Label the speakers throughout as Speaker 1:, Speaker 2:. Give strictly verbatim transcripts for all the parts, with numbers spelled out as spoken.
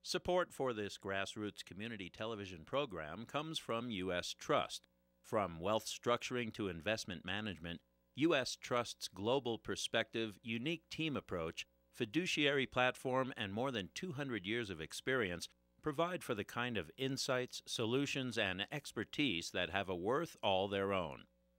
Speaker 1: Support for this grassroots community television program comes from U S Trust. From wealth structuring to investment management, U S Trust's global perspective, unique team approach, fiduciary platform, and more than two hundred years of experience provide for the kind of insights, solutions, and expertise that have a worth all their own.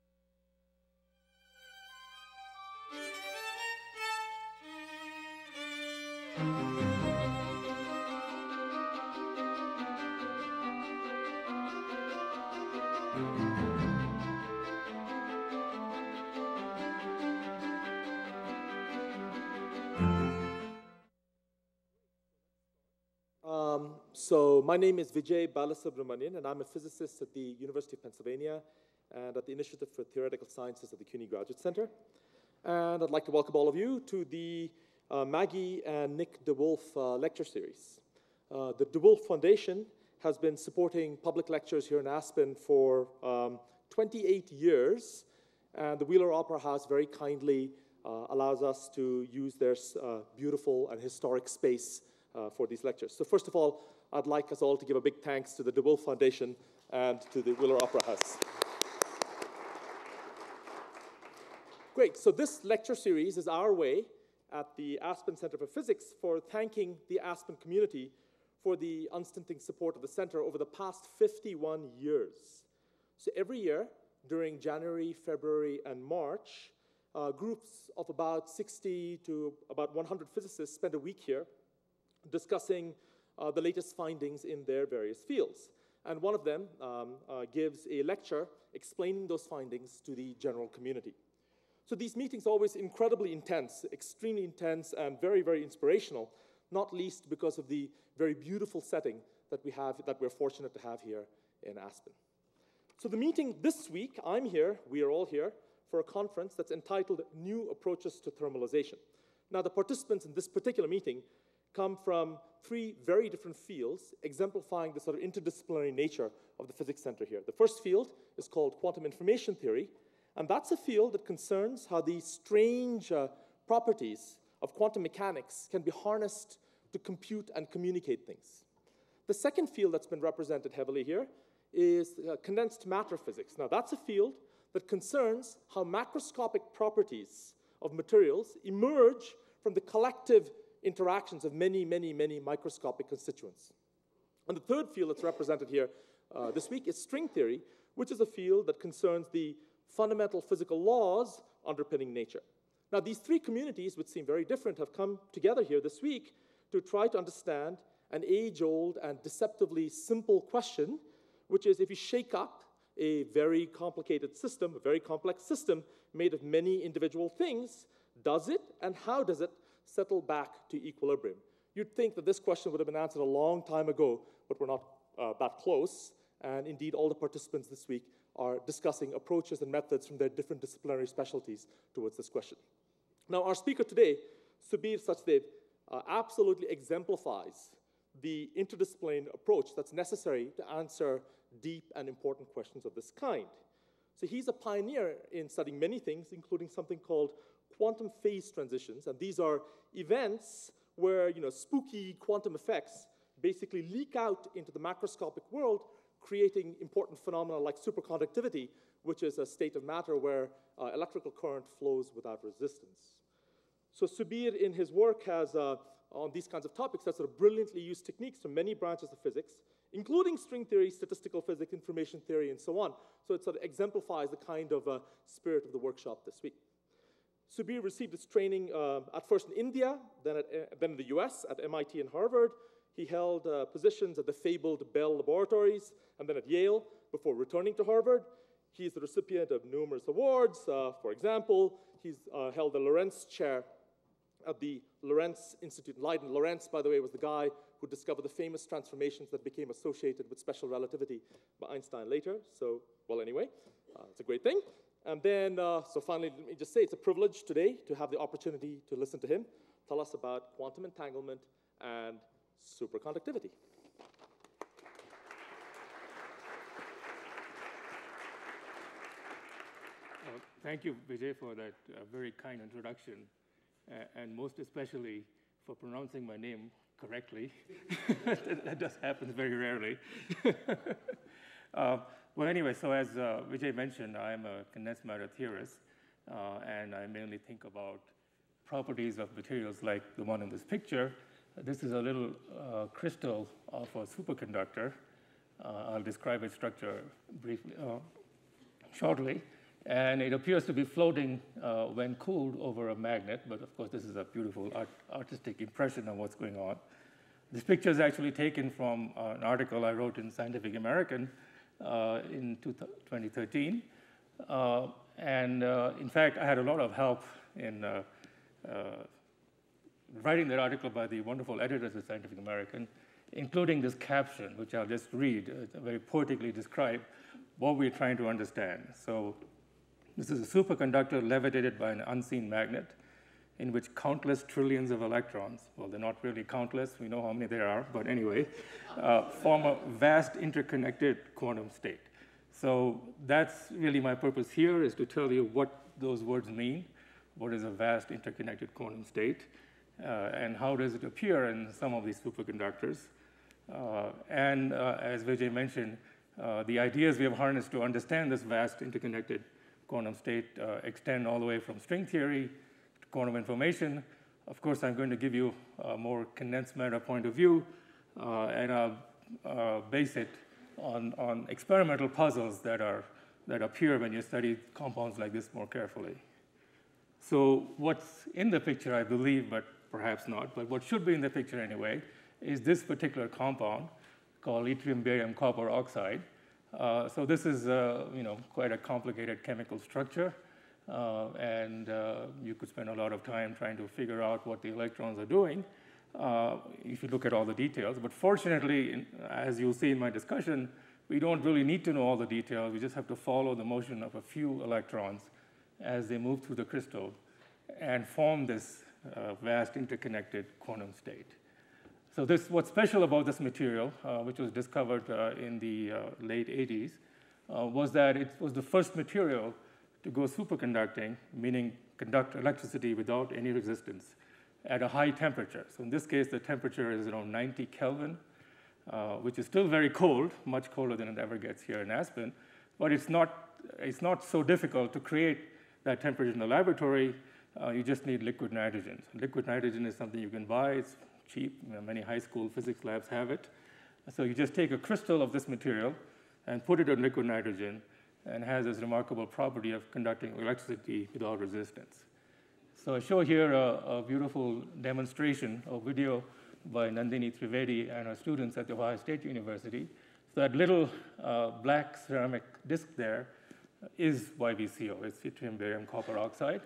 Speaker 2: Um, so my name is Vijay Balasubramanian, and I'm a physicist at the University of Pennsylvania and at the Initiative for Theoretical Sciences at the CUNY Graduate Center. And I'd like to welcome all of you to the uh, Maggie and Nick DeWolf uh, lecture series. Uh, the DeWolf Foundation has been supporting public lectures here in Aspen for um, twenty-eight years, and the Wheeler Opera House very kindly uh, allows us to use their uh, beautiful and historic space Uh, for these lectures. So first of all, I'd like us all to give a big thanks to the DeWolf Foundation and to the Wheeler Opera House. Great, so this lecture series is our way at the Aspen Center for Physics for thanking the Aspen community for the unstinting support of the center over the past fifty-one years. So every year, during January, February, and March, uh, groups of about sixty to about one hundred physicists spend a week here discussing uh, the latest findings in their various fields. And one of them um, uh, gives a lecture explaining those findings to the general community. So these meetings are always incredibly intense, extremely intense, and very, very inspirational, not least because of the very beautiful setting that we have, that we're fortunate to have here in Aspen. So the meeting this week, I'm here, we are all here, for a conference that's entitled New Approaches to Thermalization. Now, the participants in this particular meeting come from three very different fields, exemplifying the sort of interdisciplinary nature of the physics center here. The first field is called quantum information theory, and that's a field that concerns how the strange uh, properties of quantum mechanics can be harnessed to compute and communicate things. The second field that's been represented heavily here is uh, condensed matter physics. Now, that's a field that concerns how macroscopic properties of materials emerge from the collective interactions of many, many, many microscopic constituents. And the third field that's represented here uh, this week is string theory, which is a field that concerns the fundamental physical laws underpinning nature. Now, these three communities, which seem very different, have come together here this week to try to understand an age-old and deceptively simple question, which is if you shake up a very complicated system, a very complex system made of many individual things, does it and how does it settle back to equilibrium? You'd think that this question would have been answered a long time ago, but we're not uh, that close. And indeed, all the participants this week are discussing approaches and methods from their different disciplinary specialties towards this question. Now, our speaker today, Subir Sachdev, uh, absolutely exemplifies the interdisciplinary approach that's necessary to answer deep and important questions of this kind. So he's a pioneer in studying many things, including something called quantum phase transitions, and these are events where, you know, spooky quantum effects basically leak out into the macroscopic world, creating important phenomena like superconductivity, which is a state of matter where uh, electrical current flows without resistance. So Subir, in his work, has, uh, on these kinds of topics, has sort of brilliantly used techniques from many branches of physics, including string theory, statistical physics, information theory, and so on. So it sort of exemplifies the kind of uh, spirit of the workshop this week. Subir received his training uh, at first in India, then, at, uh, then in the U S at M I T and Harvard. He held uh, positions at the fabled Bell Laboratories and then at Yale before returning to Harvard. He's the recipient of numerous awards. Uh, for example, he's uh, held the Lorentz Chair at the Lorentz Institute in Leiden. Lorentz, by the way, was the guy who discovered the famous transformations that became associated with special relativity by Einstein later. So, well, anyway, uh, it's a great thing. And then, uh, so finally, let me just say, it's a privilege today to have the opportunity to listen to him tell us about quantum entanglement and superconductivity.
Speaker 3: Uh, thank you, Vijay, for that uh, very kind introduction, uh, and most especially for pronouncing my name correctly. That just happens very rarely. uh, well, anyway, so as uh, Vijay mentioned, I'm a condensed matter theorist, uh, and I mainly think about properties of materials like the one in this picture. This is a little uh, crystal of a superconductor. Uh, I'll describe its structure briefly, uh, shortly. And it appears to be floating uh, when cooled over a magnet, but of course this is a beautiful art artistic impression of what's going on. This picture is actually taken from uh, an article I wrote in Scientific American uh, in twenty thirteen. Uh, and uh, in fact, I had a lot of help in uh, uh, writing that article by the wonderful editors of Scientific American, including this caption, which I'll just read, uh, very poetically describe what we're trying to understand. So this is a superconductor levitated by an unseen magnet in which countless trillions of electrons, well, they're not really countless, we know how many there are, but anyway, uh, form a vast interconnected quantum state. So that's really my purpose here, is to tell you what those words mean. What is a vast interconnected quantum state? Uh, and how does it appear in some of these superconductors? Uh, and uh, as Vijay mentioned, uh, the ideas we have harnessed to understand this vast interconnected quantum state uh, extend all the way from string theory to quantum information. Of course, I'm going to give you a more condensed matter point of view, uh, and I'll uh, base it on, on experimental puzzles that, are, that appear when you study compounds like this more carefully. So what's in the picture, I believe, but perhaps not, but what should be in the picture anyway, is this particular compound called yttrium barium copper oxide. Uh, so this is, uh, you know, quite a complicated chemical structure, uh, and uh, you could spend a lot of time trying to figure out what the electrons are doing uh, if you look at all the details. But fortunately, in, as you'll see in my discussion, we don't really need to know all the details. We just have to follow the motion of a few electrons as they move through the crystal and form this uh, vast interconnected quantum state. So this, what's special about this material, uh, which was discovered uh, in the uh, late eighties, uh, was that it was the first material to go superconducting, meaning conduct electricity without any resistance at a high temperature. So in this case, the temperature is around ninety Kelvin, uh, which is still very cold, much colder than it ever gets here in Aspen. But it's not, it's not so difficult to create that temperature in the laboratory. Uh, you just need liquid nitrogen. So liquid nitrogen is something you can buy. It's cheap. You know, many high school physics labs have it. So you just take a crystal of this material and put it in liquid nitrogen, and it has this remarkable property of conducting electricity without resistance. So I show here a, a beautiful demonstration or video by Nandini Trivedi and her students at the Ohio State University. So that little uh, black ceramic disc there is Y b C O. It's yttrium barium copper oxide.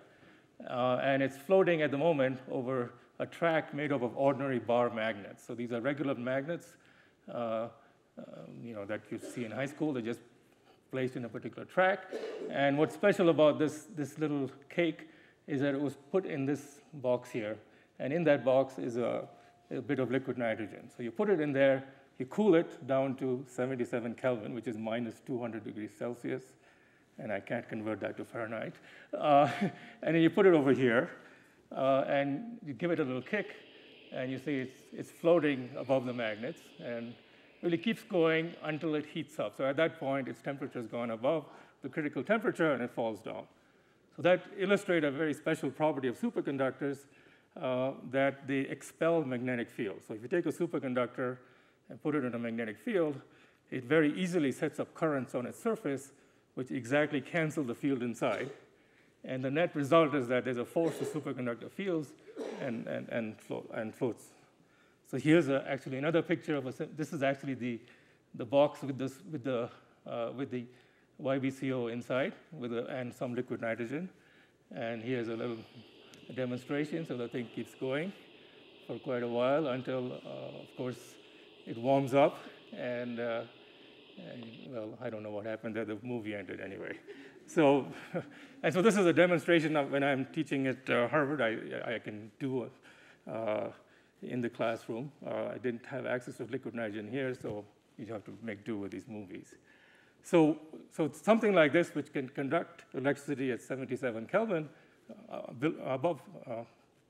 Speaker 3: Uh, and it's floating at the moment over a track made up of ordinary bar magnets. So these are regular magnets, uh, uh, you know, that you see in high school. They're just placed in a particular track. And what's special about this, this little cake is that it was put in this box here. And in that box is a, a bit of liquid nitrogen. So you put it in there, you cool it down to seventy-seven Kelvin, which is minus two hundred degrees Celsius. And I can't convert that to Fahrenheit. Uh, and then you put it over here, uh, and you give it a little kick, and you see it's, it's floating above the magnets, and really keeps going until it heats up. So at that point, its temperature has gone above the critical temperature, and it falls down. So that illustrates a very special property of superconductors, uh, that they expel magnetic fields. So if you take a superconductor and put it in a magnetic field, it very easily sets up currents on its surface, which exactly cancel the field inside. And the net result is that there's a force to superconductor fields and, and, and, float, and floats. So here's a, actually another picture of a, this is actually the, the box with, this, with, the, uh, with the Y b C O inside with a, and some liquid nitrogen. And here's a little demonstration. So the thing keeps going for quite a while until, uh, of course, it warms up. And, uh, and, well, I don't know what happened there. The movie ended anyway. So, and so this is a demonstration of when I'm teaching at uh, Harvard, I, I can do a, uh, in the classroom. Uh, I didn't have access to liquid nitrogen here, so you have to make do with these movies. So, so it's something like this, which can conduct electricity at seventy-seven Kelvin, uh, above, uh,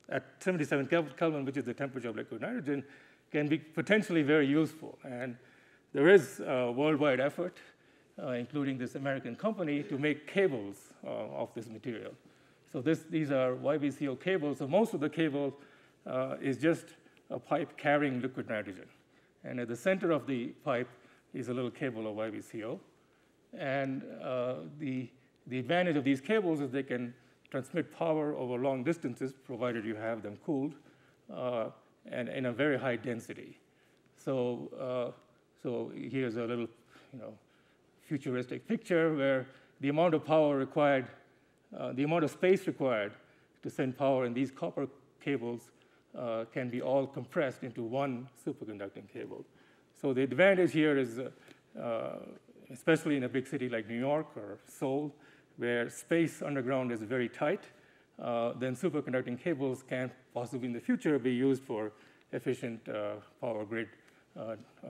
Speaker 3: at seventy-seven Kelvin, which is the temperature of liquid nitrogen, can be potentially very useful. And there is a worldwide effort, uh, including this American company, to make cables uh, of this material. So this, these are Y B C O cables. So most of the cable uh, is just a pipe carrying liquid nitrogen. And at the center of the pipe is a little cable of Y B C O. And uh, the, the advantage of these cables is they can transmit power over long distances, provided you have them cooled, uh, and in a very high density. So, uh, so here's a little, you know, futuristic picture where the amount of power required, uh, the amount of space required to send power in these copper cables uh, can be all compressed into one superconducting cable. So the advantage here is, uh, uh, especially in a big city like New York or Seoul, where space underground is very tight, uh, then superconducting cables can possibly in the future be used for efficient uh, power grid. Uh, uh,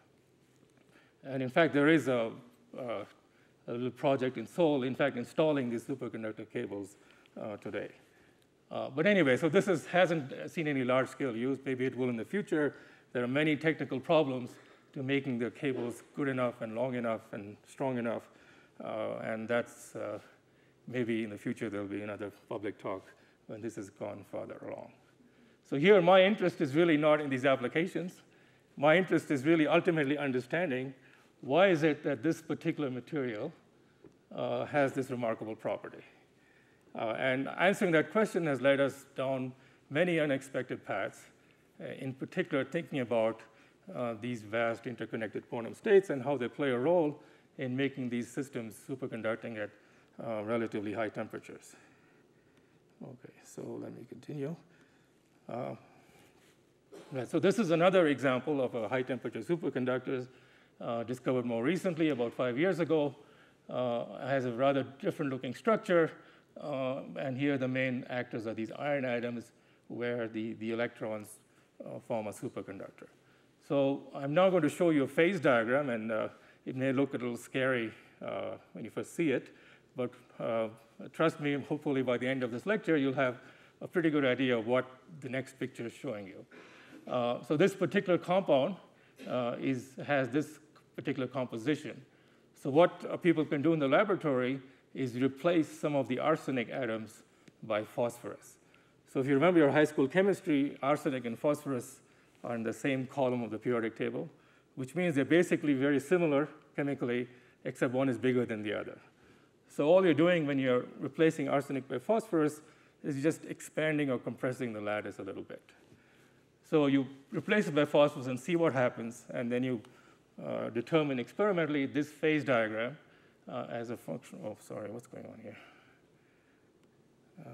Speaker 3: and in fact, there is a, uh, a little project in Seoul, in fact, installing these superconductor cables uh, today. Uh, but anyway, so this is, hasn't seen any large-scale use. Maybe it will in the future. There are many technical problems to making the cables good enough and long enough and strong enough. Uh, and that's uh, maybe in the future there'll be another public talk when this has gone farther along. So here my interest is really not in these applications. My interest is really ultimately understanding why is it that this particular material uh, has this remarkable property. Uh, and answering that question has led us down many unexpected paths, uh, in particular thinking about uh, these vast interconnected quantum states and how they play a role in making these systems superconducting at uh, relatively high temperatures. Okay, so let me continue. Uh, right, so this is another example of a high-temperature superconductor uh, discovered more recently, about five years ago. Uh, has a rather different-looking structure, uh, and here the main actors are these iron atoms, where the, the electrons uh, form a superconductor. So I'm now going to show you a phase diagram, and uh, it may look a little scary uh, when you first see it, but uh, trust me, hopefully by the end of this lecture, you'll have a pretty good idea of what the next picture is showing you. Uh, so this particular compound uh, is, has this particular composition. So what uh, people can do in the laboratory is replace some of the arsenic atoms by phosphorus. So if you remember your high school chemistry, arsenic and phosphorus are in the same column of the periodic table, which means they're basically very similar chemically, except one is bigger than the other. So all you're doing when you're replacing arsenic by phosphorus is just expanding or compressing the lattice a little bit. So you replace it by phosphorus and see what happens, and then you uh, determine experimentally this phase diagram uh, as a function. Oh, sorry, what's going on here? Uh,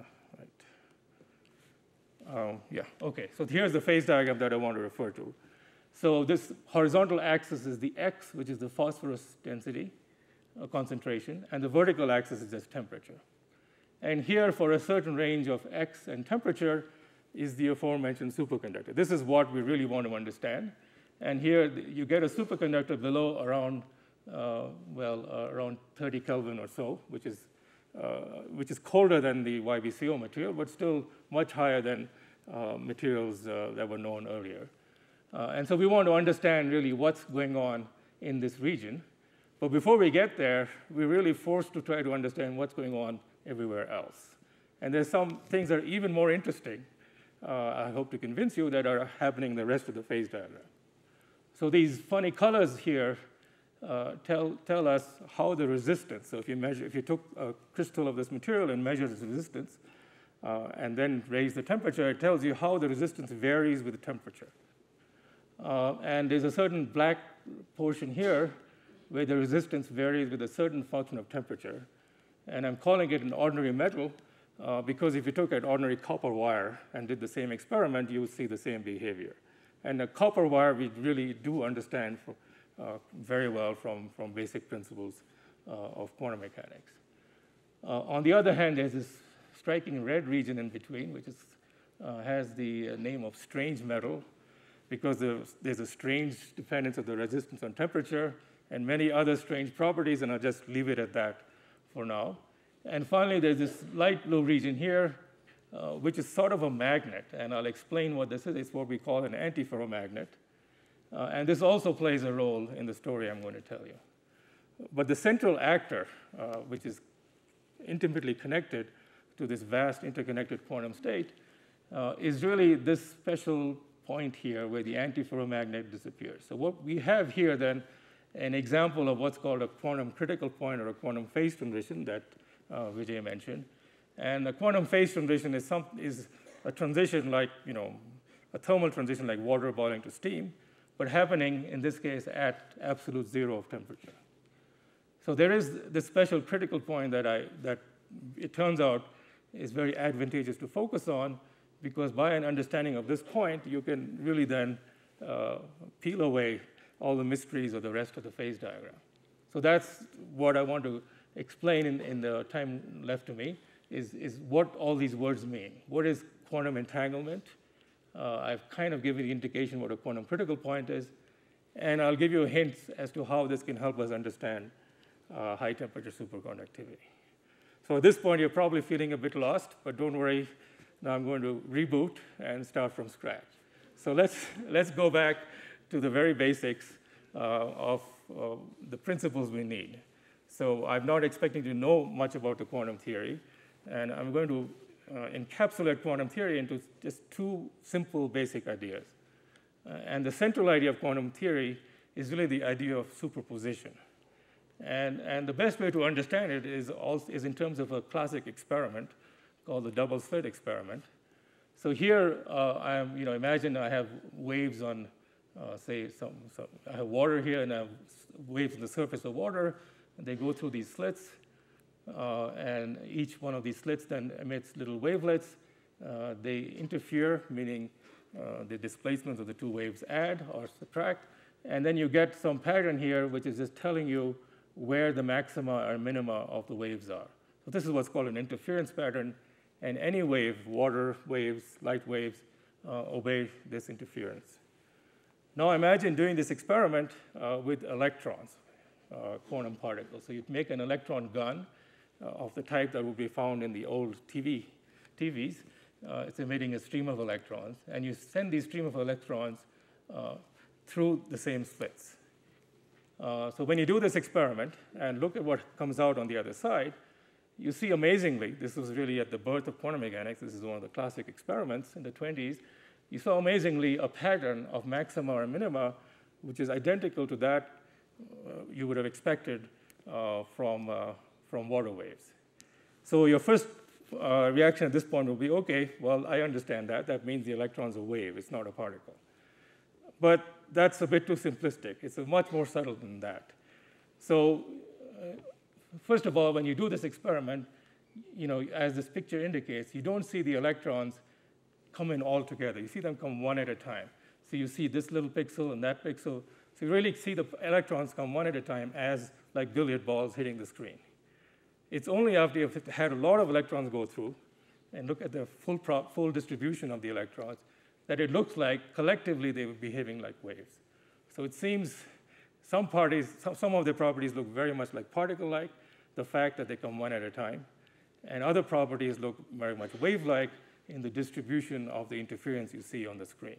Speaker 3: right. Um, yeah, OK. So here's the phase diagram that I want to refer to. So this horizontal axis is the x, which is the phosphorus density uh, concentration, and the vertical axis is just temperature. And here, for a certain range of x and temperature, is the aforementioned superconductor. This is what we really want to understand. And here, you get a superconductor below around, uh, well, uh, around thirty Kelvin or so, which is, uh, which is colder than the Y B C O material, but still much higher than uh, materials uh, that were known earlier. Uh, and so we want to understand really what's going on in this region. But before we get there, we're really forced to try to understand what's going on everywhere else. And there's some things that are even more interesting, uh, I hope to convince you, that are happening in the rest of the phase diagram. So these funny colors here uh, tell, tell us how the resistance, so if you, measure, if you took a crystal of this material and measured its resistance, uh, and then raise the temperature, it tells you how the resistance varies with the temperature. Uh, and there's a certain black portion here where the resistance varies with a certain function of temperature. And I'm calling it an ordinary metal uh, because if you took an ordinary copper wire and did the same experiment, you would see the same behavior. And a copper wire we really do understand for, uh, very well from, from basic principles uh, of quantum mechanics. Uh, on the other hand, there's this striking red region in between, which is, uh, has the name of strange metal, because there's, there's a strange dependence of the resistance on temperature and many other strange properties, and I'll just leave it at that for now. And finally, there's this light blue region here, uh, which is sort of a magnet. And I'll explain what this is. It's what we call an antiferromagnet. Uh, and this also plays a role in the story I'm going to tell you. But the central actor, uh, which is intimately connected to this vast interconnected quantum state, uh, is really this special point here where the antiferromagnet disappears. So what we have here then, an example of what's called a quantum critical point or a quantum phase transition that uh, Vijay mentioned. And a quantum phase transition is, some, is a transition like, you know, a thermal transition like water boiling to steam, but happening, in this case, at absolute zero of temperature. So there is this special critical point that, I, that it turns out is very advantageous to focus on, because by an understanding of this point, you can really then uh, peel away all the mysteries of the rest of the phase diagram. So that's what I want to explain in, in the time left to me, is, is what all these words mean. What is quantum entanglement? Uh, I've kind of given the indication what a quantum critical point is, and I'll give you hints as to how this can help us understand uh, high temperature superconductivity. So at this point, you're probably feeling a bit lost, but don't worry. Now I'm going to reboot and start from scratch. So let's, let's go back to the very basics uh, of uh, the principles we need. So I'm not expecting to know much about the quantum theory, and I'm going to uh, encapsulate quantum theory into just two simple basic ideas. Uh, and the central idea of quantum theory is really the idea of superposition. And, and the best way to understand it is, also, is in terms of a classic experiment called the double slit experiment. So here, uh, I am, you know, imagine I have waves on, uh, say, some, some, I have water here, and I have waves on the surface of water, and they go through these slits, uh, and each one of these slits then emits little wavelets. Uh, they interfere, meaning uh, the displacements of the two waves add or subtract, and then you get some pattern here, which is just telling you where the maxima or minima of the waves are. So this is what's called an interference pattern, and any wave, water waves, light waves, uh, obey this interference. Now imagine doing this experiment uh, with electrons, uh, quantum particles. So you'd make an electron gun uh, of the type that would be found in the old T V, T Vs. Uh, it's emitting a stream of electrons, and you send these stream of electrons uh, through the same slits. Uh, so when you do this experiment and look at what comes out on the other side, you see amazingly, this was really at the birth of quantum mechanics, this is one of the classic experiments in the twenties, you saw amazingly a pattern of maxima or minima, which is identical to that uh, you would have expected uh, from, uh, from water waves. So your first uh, reaction at this point will be, okay, well, I understand that. That means the electron's a wave, it's not a particle. But that's a bit too simplistic. It's much more subtle than that. So uh, first of all, when you do this experiment, you know, as this picture indicates, you don't see the electrons come in all together. You see them come one at a time. So you see this little pixel and that pixel. So you really see the electrons come one at a time as like billiard balls hitting the screen. It's only after you've had a lot of electrons go through and look at the full, prop, full distribution of the electrons that it looks like collectively they were behaving like waves. So it seems some, parties, some, some of their properties look very much like particle-like, the fact that they come one at a time, and other properties look very much wave-like in the distribution of the interference you see on the screen.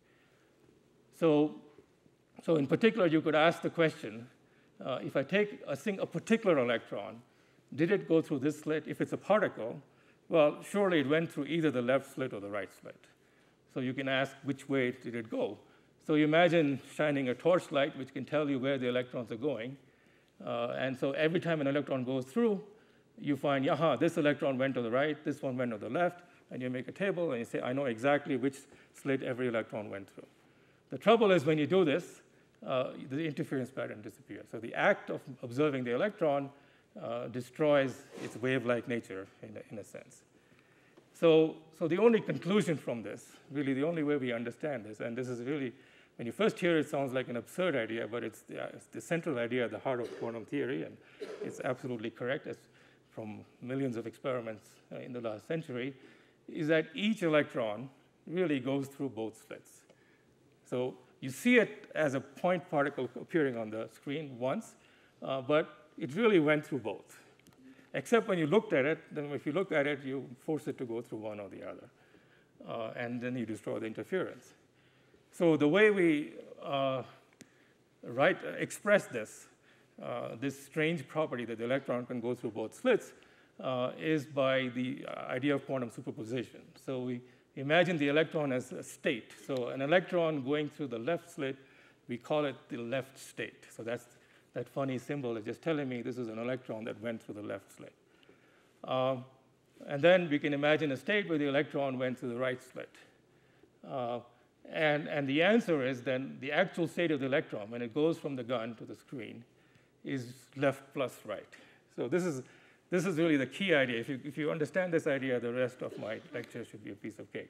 Speaker 3: So, so in particular, you could ask the question, uh, if I take a, sing, a particular electron, did it go through this slit? If it's a particle, well, surely it went through either the left slit or the right slit. So you can ask, which way did it go? So you imagine shining a torchlight, which can tell you where the electrons are going. Uh, and so every time an electron goes through, you find, yaha, this electron went to the right, this one went to the left, and you make a table, and you say, I know exactly which slit every electron went through. The trouble is when you do this, uh, the interference pattern disappears. So the act of observing the electron uh, destroys its wave-like nature, in a, in a sense. So, so the only conclusion from this, really the only way we understand this, and this is really, when you first hear it, it sounds like an absurd idea, but it's the, it's the central idea at the heart of quantum theory, and it's absolutely correct, as from millions of experiments uh, in the last century, is that each electron really goes through both slits. So you see it as a point particle appearing on the screen once, uh, but it really went through both. except when you looked at it, then if you look at it, you force it to go through one or the other. Uh, and then you destroy the interference. So the way we uh, write, express this, uh, this strange property that the electron can go through both slits, uh, is by the idea of quantum superposition. So we imagine the electron as a state. So an electron going through the left slit, we call it the left state. So that's that funny symbol is just telling me this is an electron that went through the left slit. Uh, and then we can imagine a state where the electron went through the right slit. Uh, and, and the answer is then the actual state of the electron, when it goes from the gun to the screen, is left plus right. So this is, this is really the key idea. If you, if you understand this idea, the rest of my lecture should be a piece of cake.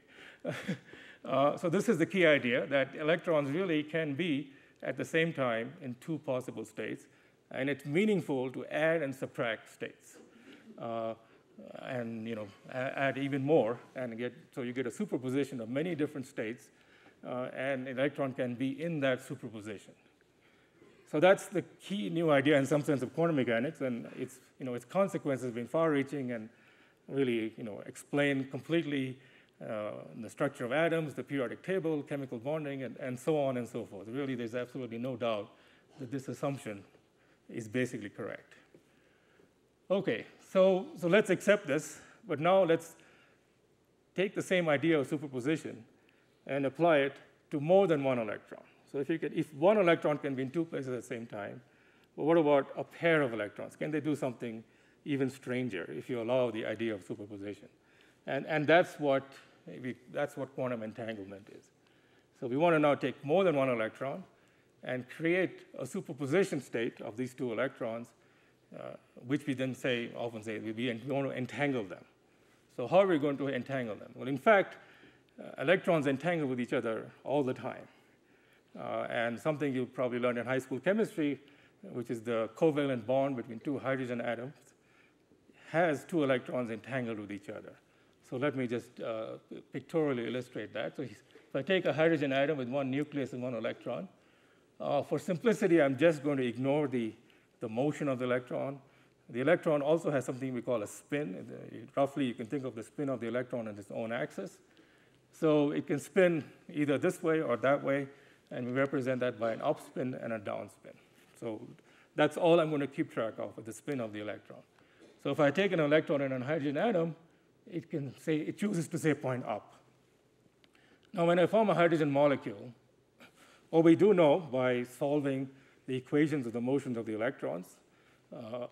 Speaker 3: uh, so this is the key idea, that electrons really can be at the same time in two possible states, and it's meaningful to add and subtract states, uh, and you know, add even more, and get so you get a superposition of many different states, uh, and an electron can be in that superposition. So that's the key new idea in some sense of quantum mechanics, and its you know its consequences have been far-reaching and really you know explain completely Uh, the structure of atoms, the periodic table, chemical bonding, and, and so on and so forth. Really, there's absolutely no doubt that this assumption is basically correct. Okay, so, so let's accept this, but now let's take the same idea of superposition and apply it to more than one electron. So if, you can, if one electron can be in two places at the same time, well, what about a pair of electrons? Can they do something even stranger if you allow the idea of superposition? And, and that's what we, that's what quantum entanglement is. So we want to now take more than one electron and create a superposition state of these two electrons, uh, which we then say, often say, we, we want to entangle them. So how are we going to entangle them? Well, in fact, uh, electrons entangle with each other all the time. Uh, and something you probably learned in high school chemistry, which is the covalent bond between two hydrogen atoms, has two electrons entangled with each other. So let me just uh, pictorially illustrate that. So if I take a hydrogen atom with one nucleus and one electron, uh, for simplicity, I'm just going to ignore the, the motion of the electron. The electron also has something we call a spin. Roughly, you can think of the spin of the electron on its own axis. So it can spin either this way or that way, and we represent that by an upspin and a downspin. So that's all I'm going to keep track of, with the spin of the electron. So if I take an electron in a hydrogen atom, it can say, it chooses to say point up. Now, when I form a hydrogen molecule, what we do know by solving the equations of the motions of the electrons, uh,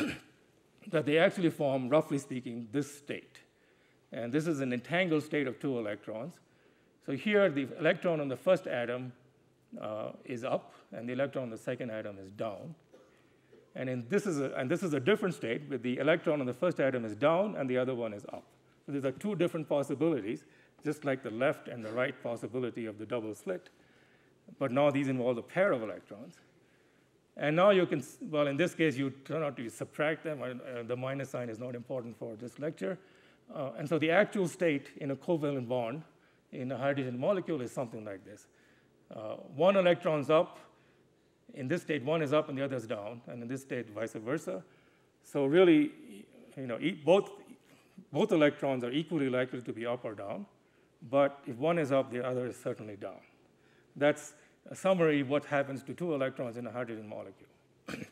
Speaker 3: that they actually form, roughly speaking, this state. And this is an entangled state of two electrons. So here, the electron on the first atom uh, is up, and the electron on the second atom is down. And, in this is a, and this is a different state, where the electron on the first atom is down and the other one is up. So these are two different possibilities, just like the left and the right possibility of the double slit. But now these involve a pair of electrons. And now you can, well, in this case, you turn out to subtract them. Uh, the minus sign is not important for this lecture. Uh, and so the actual state in a covalent bond in a hydrogen molecule is something like this. Uh, one electron's up. In this state, one is up and the other is down, and in this state, vice versa. So really, you know, both, both electrons are equally likely to be up or down, but if one is up, the other is certainly down. That's a summary of what happens to two electrons in a hydrogen molecule.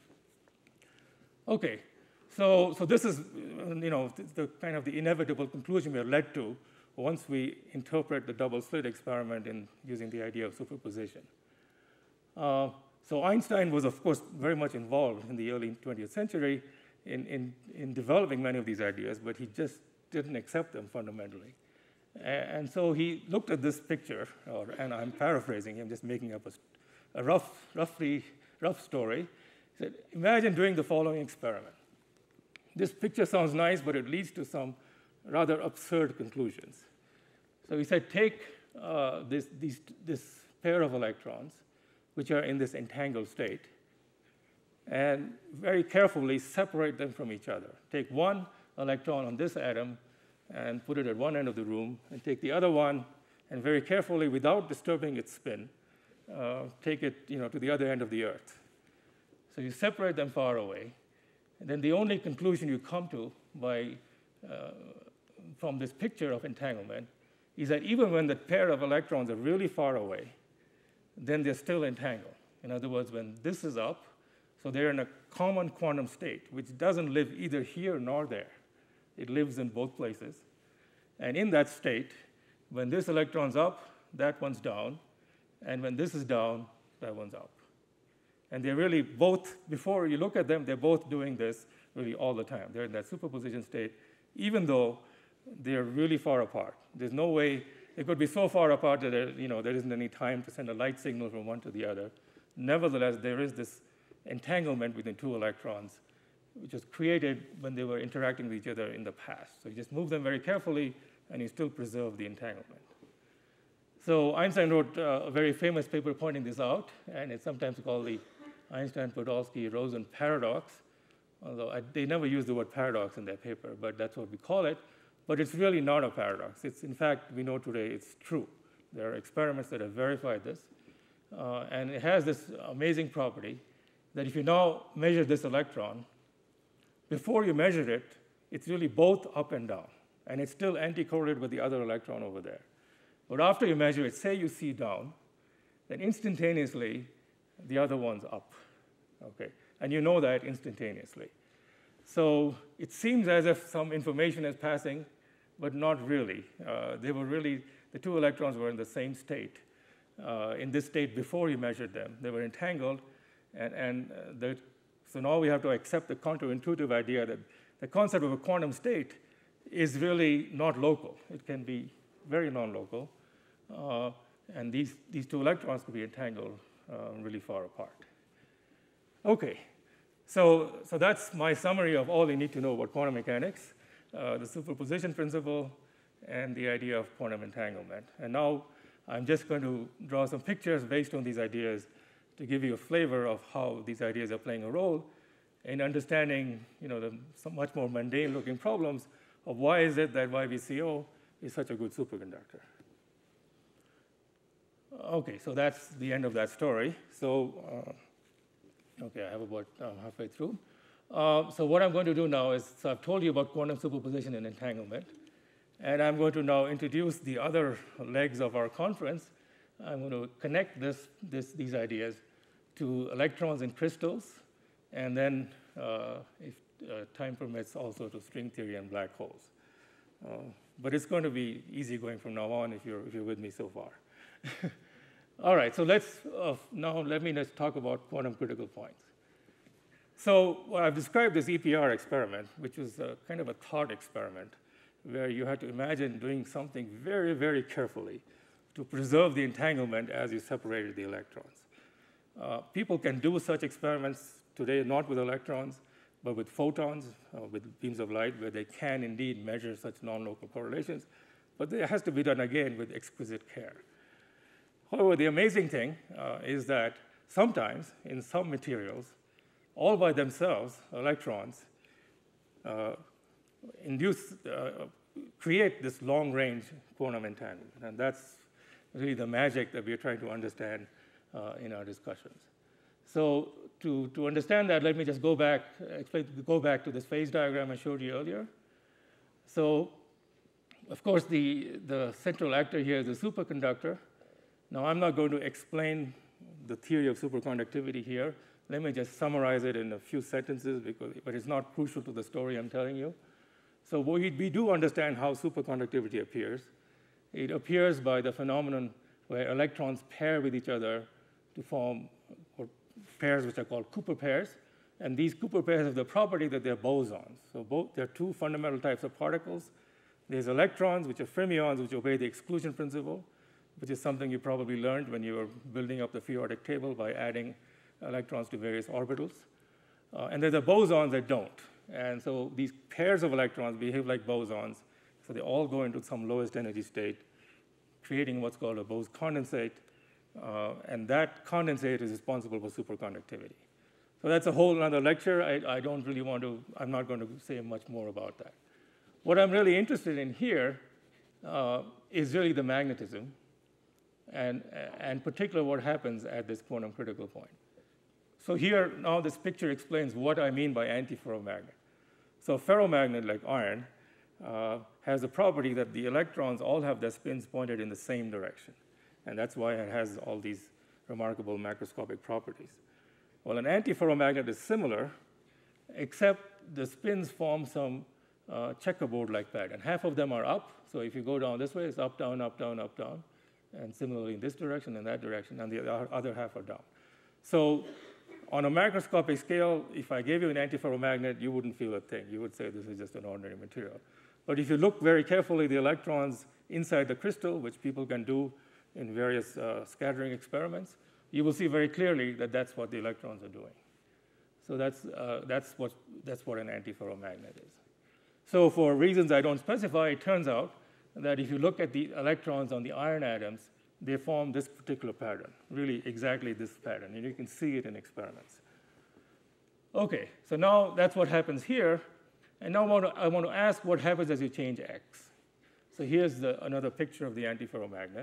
Speaker 3: Okay, so, so this is, you know, the kind of the inevitable conclusion we are led to once we interpret the double slit experiment in using the idea of superposition. Uh, So Einstein was, of course, very much involved in the early twentieth century in, in, in developing many of these ideas, but he just didn't accept them fundamentally. And so he looked at this picture, or, and I'm paraphrasing him, just making up a, a rough, roughly, rough story. He said, imagine doing the following experiment. This picture sounds nice, but it leads to some rather absurd conclusions. So he said, take uh, this, these, this pair of electrons, which are in this entangled state, and very carefully separate them from each other. Take one electron on this atom and put it at one end of the room, and take the other one, and very carefully, without disturbing its spin, uh, take it you know, to the other end of the Earth. So you separate them far away, And then the only conclusion you come to by, uh, from this picture of entanglement is that even when the pair of electrons are really far away, then they're still entangled. In other words, when this is up, so they're in a common quantum state, which doesn't live either here nor there. It lives in both places. And in that state, when this electron's up, that one's down. And when this is down, that one's up. And they're really both, before you look at them, they're both doing this really all the time. They're in that superposition state, even though they're really far apart. There's no way, they could be so far apart that there, you know, there isn't any time to send a light signal from one to the other. Nevertheless, there is this entanglement between two electrons, which was created when they were interacting with each other in the past. So you just move them very carefully, and you still preserve the entanglement. So Einstein wrote uh, a very famous paper pointing this out, and it's sometimes called the Einstein-Podolsky-Rosen paradox, although I, they never use the word paradox in their paper, but that's what we call it. But it's really not a paradox. It's, in fact, we know today it's true. There are experiments that have verified this. Uh, and it has this amazing property that if you now measure this electron, before you measure it, it's really both up and down. And it's still anti-correlated with the other electron over there. But after you measure it, say you see down, then instantaneously, the other one's up. Okay? And you know that instantaneously. So it seems as if some information is passing, but not really. Uh, they were really, the two electrons were in the same state. Uh, in this state before you measured them. They were entangled, and, and uh, the, so now we have to accept the counterintuitive idea that the concept of a quantum state is really not local. It can be very non-local, uh, and these, these two electrons could be entangled uh, really far apart. Okay, so, so that's my summary of all you need to know about quantum mechanics, uh, the superposition principle, and the idea of quantum entanglement. And now I'm just going to draw some pictures based on these ideas to give you a flavor of how these ideas are playing a role in understanding, you know, the some much more mundane-looking problems of why is it that Y B C O is such a good superconductor. Okay, so that's the end of that story. So, uh, okay, I have about uh, halfway through. Uh, so what I'm going to do now is, so I've told you about quantum superposition and entanglement. And I'm going to now introduce the other legs of our conference. I'm going to connect this, this, these ideas to electrons in crystals, and then, uh, if uh, time permits, also to string theory and black holes. Uh, but it's going to be easy going from now on if you're, if you're with me so far. All right, so let's, uh, now let me just talk about quantum critical points. So well, I've described this E P R experiment, which is a kind of a thought experiment, where you had to imagine doing something very, very carefully to preserve the entanglement as you separated the electrons. Uh, people can do such experiments today, not with electrons, but with photons, uh, with beams of light, where they can indeed measure such non-local correlations. But it has to be done, again, with exquisite care. However, the amazing thing uh, is that sometimes, in some materials, all by themselves, electrons, uh, induce, uh, create this long-range quantum entanglement. And that's really the magic that we're trying to understand uh, in our discussions. So to, to understand that, let me just go back, explain, go back to this phase diagram I showed you earlier. So, of course, the, the central actor here is a superconductor. Now, I'm not going to explain the theory of superconductivity here. Let me just summarize it in a few sentences, because, but it's not crucial to the story I'm telling you. So we, we do understand how superconductivity appears. It appears by the phenomenon where electrons pair with each other to form or pairs which are called Cooper pairs. And these Cooper pairs have the property that they're bosons. So both, there are two fundamental types of particles. There's electrons, which are fermions, which obey the exclusion principle, which is something you probably learned when you were building up the periodic table by adding electrons to various orbitals. Uh, and there's the bosons that don't. And so these pairs of electrons behave like bosons. So they all go into some lowest energy state, creating what's called a Bose condensate. Uh, and that condensate is responsible for superconductivity. So that's a whole other lecture. I, I don't really want to, I'm not going to say much more about that. What I'm really interested in here uh, is really the magnetism, and, and particularly what happens at this quantum critical point. So here, now this picture explains what I mean by antiferromagnet. So a ferromagnet like iron uh, has the property that the electrons all have their spins pointed in the same direction. And that's why it has all these remarkable macroscopic properties. Well, an antiferromagnet is similar, except the spins form some uh, checkerboard-like pattern. Half of them are up, so if you go down this way, it's up, down, up, down, up, down. And similarly in this direction and that direction, and the other half are down. So on a macroscopic scale, if I gave you an antiferromagnet, you wouldn't feel a thing. You would say this is just an ordinary material. But if you look very carefully, the electrons inside the crystal, which people can do in various uh, scattering experiments, you will see very clearly that that's what the electrons are doing. So that's, uh, that's, what, that's what an antiferromagnet is. So for reasons I don't specify, it turns out that if you look at the electrons on the iron atoms, they form this particular pattern, really exactly this pattern, and you can see it in experiments. Okay, so now that's what happens here, and now I want to, I want to ask what happens as you change X. So here's the, another picture of the antiferromagnet.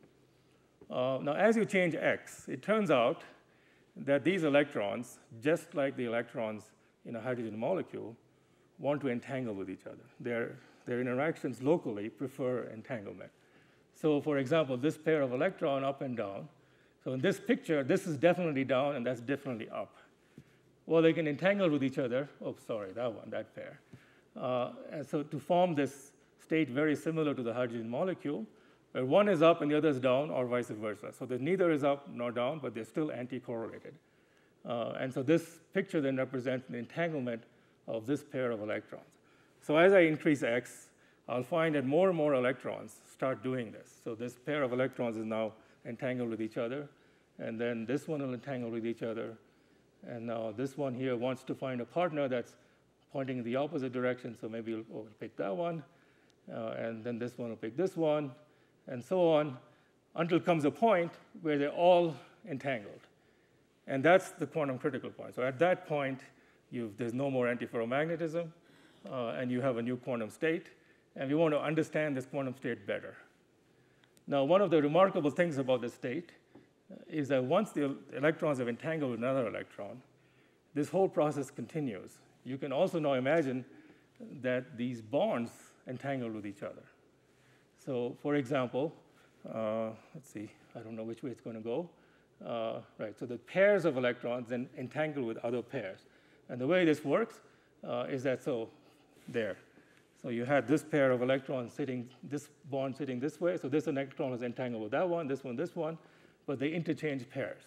Speaker 3: Uh, now, as you change X, it turns out that these electrons, just like the electrons in a hydrogen molecule, want to entangle with each other. Their, their interactions locally prefer entanglement. So for example, this pair of electron up and down. So in this picture, this is definitely down, and that's definitely up. Well, they can entangle with each other. Oh, sorry, that one, that pair. Uh, and so to form this state very similar to the hydrogen molecule, where one is up and the other is down, or vice versa. So that neither is up nor down, but they're still anti-correlated. Uh, and so this picture then represents an entanglement of this pair of electrons. So as I increase X, I'll find that more and more electrons start doing this. So this pair of electrons is now entangled with each other, and then this one will entangle with each other, and now this one here wants to find a partner that's pointing in the opposite direction, so maybe we'll, we'll pick that one, uh, and then this one will pick this one, and so on, until comes a point where they're all entangled. And that's the quantum critical point. So at that point, you've, there's no more antiferromagnetism, uh, and you have a new quantum state. And we want to understand this quantum state better. Now, one of the remarkable things about this state is that once the electrons have entangled with another electron, this whole process continues. You can also now imagine that these bonds entangle with each other. So, for example, uh, let's see, I don't know which way it's going to go. Uh, right, so the pairs of electrons then entangle with other pairs. And the way this works uh, is that, so there. So you had this pair of electrons sitting, this bond sitting this way. So this electron is entangled with that one, this one, this one. But they interchange pairs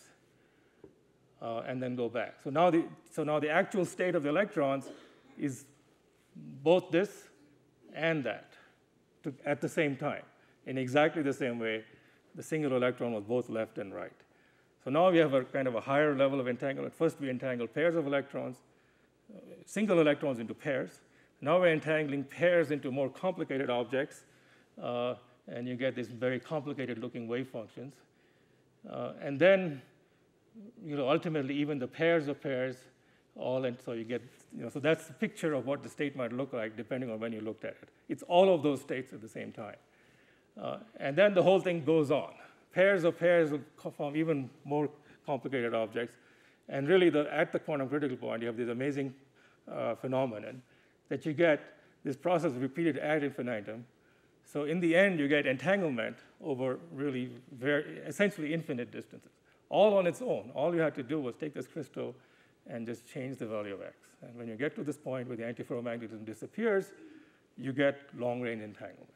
Speaker 3: uh, and then go back. So now, the, so now the actual state of the electrons is both this and that to, at the same time. In exactly the same way, the single electron was both left and right. So now we have a kind of a higher level of entanglement. First, we entangle pairs of electrons, uh, single electrons into pairs. Now we're entangling pairs into more complicated objects, uh, and you get these very complicated-looking wave functions. Uh, and then, you know, ultimately, even the pairs of pairs, all, and so you get, you know, so that's the picture of what the state might look like, depending on when you looked at it. It's all of those states at the same time. Uh, and then the whole thing goes on. Pairs of pairs will form even more complicated objects. And really, the, at the quantum critical point, you have this amazing uh, phenomenon that you get this process repeated ad infinitum. So in the end, you get entanglement over really very, essentially infinite distances, all on its own. All you had to do was take this crystal and just change the value of X. And when you get to this point where the antiferromagnetism disappears, you get long-range entanglement.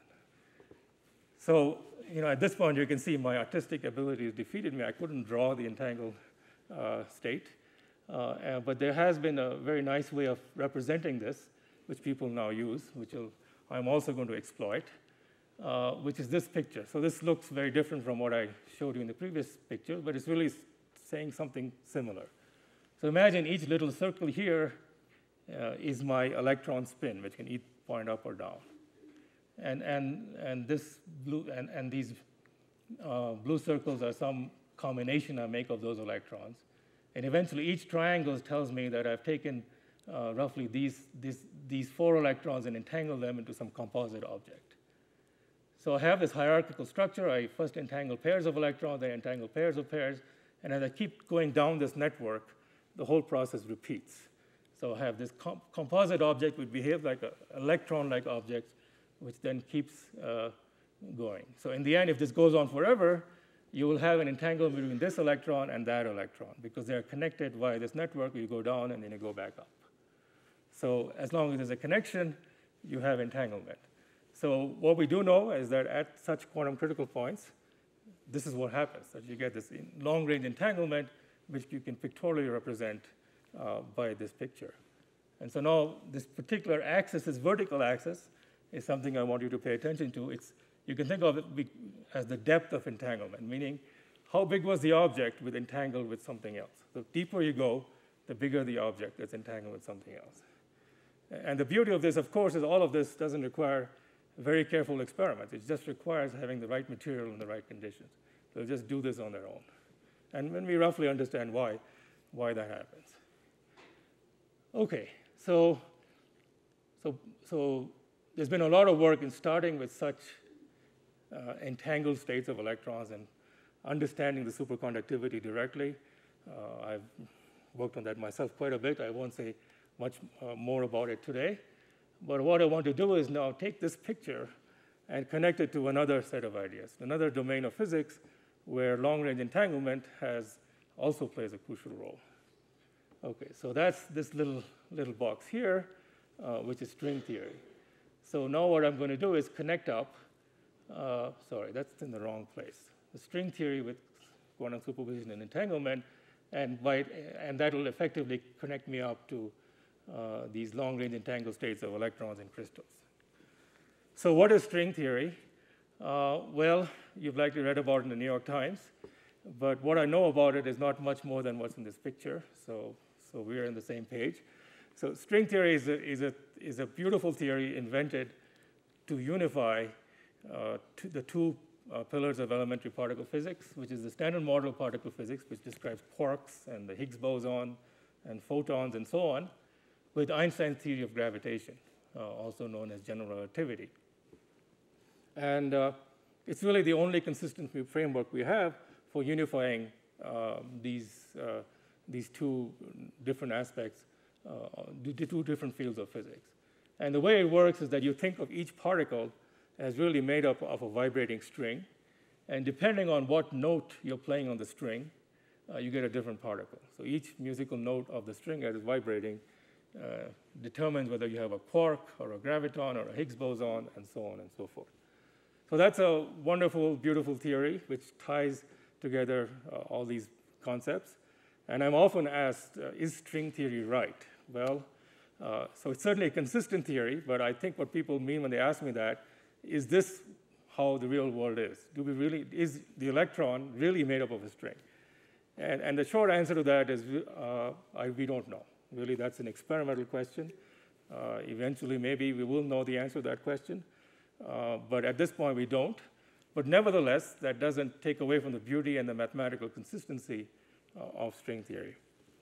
Speaker 3: So, you know, at this point, you can see my artistic abilities defeated me. I couldn't draw the entangled uh, state. Uh, and, but there has been a very nice way of representing this, which people now use, which will, I'm also going to exploit, uh, which is this picture. So this looks very different from what I showed you in the previous picture, but it's really saying something similar. So imagine each little circle here uh, is my electron spin, which can either point up or down. And, and, and, this blue, and, and these uh, blue circles are some combination I make of those electrons. And eventually, each triangle tells me that I've taken uh, roughly these, these, these four electrons and entangled them into some composite object. So I have this hierarchical structure. I first entangle pairs of electrons, I entangle pairs of pairs. And as I keep going down this network, the whole process repeats. So I have this com composite object which behaves like an electron-like object, which then keeps uh, going. So in the end, if this goes on forever, you will have an entanglement between this electron and that electron, because they're connected via this network. You go down, and then you go back up. So as long as there's a connection, you have entanglement. So what we do know is that at such quantum critical points, this is what happens, that you get this long-range entanglement, which you can pictorially represent uh, by this picture. And so now this particular axis, this vertical axis, is something I want you to pay attention to. It's, you can think of it as the depth of entanglement, meaning how big was the object with entangled with something else. The deeper you go, the bigger the object that's entangled with something else. And the beauty of this, of course, is all of this doesn't require very careful experiments. It just requires having the right material in the right conditions. They'll just do this on their own. And when we roughly understand why, why that happens. Okay, so, so, so there's been a lot of work in starting with such uh, entangled states of electrons and understanding the superconductivity directly. Uh, I've worked on that myself quite a bit. I won't say much uh, more about it today. But what I want to do is now take this picture and connect it to another set of ideas, another domain of physics where long-range entanglement has also plays a crucial role. Okay, so that's this little, little box here, uh, which is string theory. So now what I'm going to do is connect up, uh, sorry, that's in the wrong place, the string theory with quantum superposition and entanglement, and, by, and that will effectively connect me up to uh, these long-range entangled states of electrons and crystals. So what is string theory? Uh, well, you've likely read about it in the New York Times, but what I know about it is not much more than what's in this picture, so, so we're on the same page. So string theory is a, is a, is a beautiful theory invented to unify uh, to the two uh, pillars of elementary particle physics, which is the standard model of particle physics, which describes quarks and the Higgs boson and photons and so on, with Einstein's theory of gravitation, uh, also known as general relativity. And uh, it's really the only consistent framework we have for unifying uh, these, uh, these two different aspects, uh, the two different fields of physics. And the way it works is that you think of each particle as really made up of a vibrating string. And depending on what note you're playing on the string, uh, you get a different particle. So each musical note of the string as it's vibrating uh, determines whether you have a quark or a graviton or a Higgs boson and so on and so forth. So that's a wonderful, beautiful theory which ties together uh, all these concepts. And I'm often asked, uh, is string theory right? Well, uh, so it's certainly a consistent theory, but I think what people mean when they ask me that, is this how the real world is? Do we really, is the electron really made up of a string? And, and the short answer to that is uh, I, we don't know. Really, that's an experimental question. Uh, eventually, maybe we will know the answer to that question. Uh, but at this point, we don't. But nevertheless, that doesn't take away from the beauty and the mathematical consistency uh, of string theory.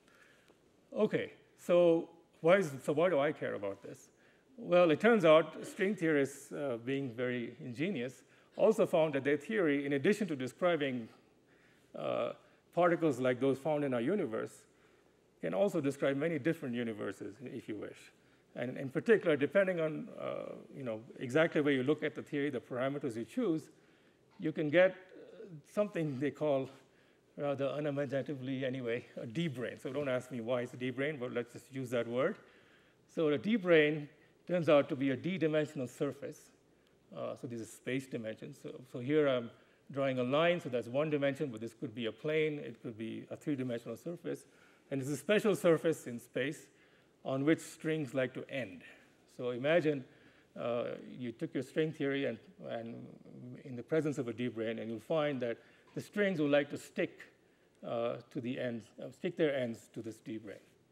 Speaker 3: OK, so why, is, so why do I care about this? Well, it turns out string theorists, uh, being very ingenious, also found that their theory, in addition to describing uh, particles like those found in our universe, can also describe many different universes, if you wish. And in particular, depending on uh, you know, exactly where you look at the theory, the parameters you choose, you can get something they call, rather unimaginatively anyway, a D-brane. So don't ask me why it's a D-brane, but let's just use that word. So a D-brane turns out to be a d-dimensional surface. Uh, so these are space dimensions. So, so here I'm drawing a line, so that's one dimension, but this could be a plane, it could be a three-dimensional surface. And it's a special surface in space on which strings like to end. So imagine uh, you took your string theory and, and in the presence of a D-brane, and you'll find that the strings will like to stick uh, to the ends, uh, stick their ends to this D-brane.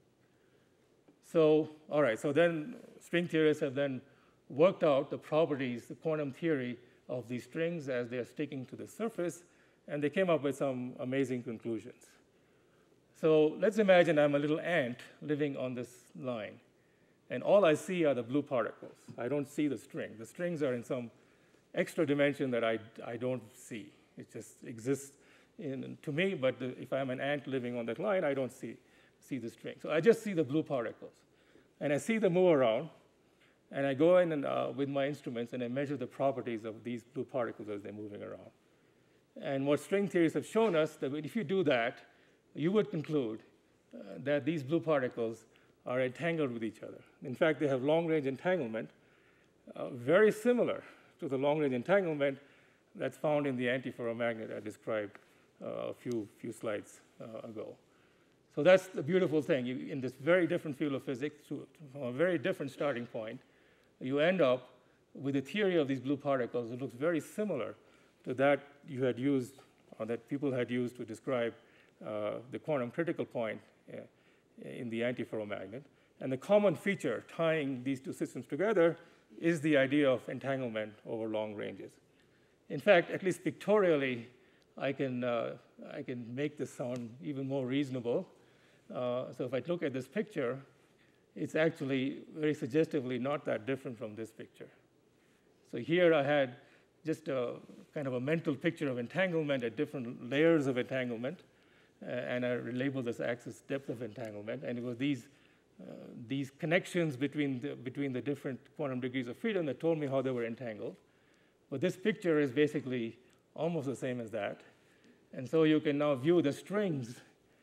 Speaker 3: So, all right, so then string theorists have then worked out the properties, the quantum theory of these strings as they're sticking to the surface, and they came up with some amazing conclusions. So let's imagine I'm a little ant living on this line, and all I see are the blue particles. I don't see the string. The strings are in some extra dimension that I, I don't see. It just exists in, to me, but the, if I'm an ant living on that line, I don't see see the string. So I just see the blue particles. And I see them move around, and I go in and, uh, with my instruments, and I measure the properties of these blue particles as they're moving around. And what string theories have shown us, that if you do that, you would conclude uh, that these blue particles are entangled with each other. In fact, they have long-range entanglement, uh, very similar to the long-range entanglement that's found in the antiferromagnet I described uh, a few, few slides uh, ago. So that's the beautiful thing. You, in this very different field of physics, to, from a very different starting point, you end up with a theory of these blue particles that looks very similar to that you had used, or that people had used to describe uh, the quantum critical point uh, in the antiferromagnet. And the common feature tying these two systems together is the idea of entanglement over long ranges. In fact, at least pictorially, I can, uh, I can make this sound even more reasonable. Uh, so if I look at this picture, it's actually very suggestively not that different from this picture. So here I had just a kind of a mental picture of entanglement at different layers of entanglement, uh, and I labeled this axis depth of entanglement, and it was these, uh, these connections between the, between the different quantum degrees of freedom that told me how they were entangled. But this picture is basically almost the same as that. And so you can now view the strings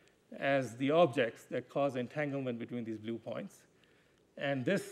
Speaker 3: as the objects that cause entanglement between these blue points. And this,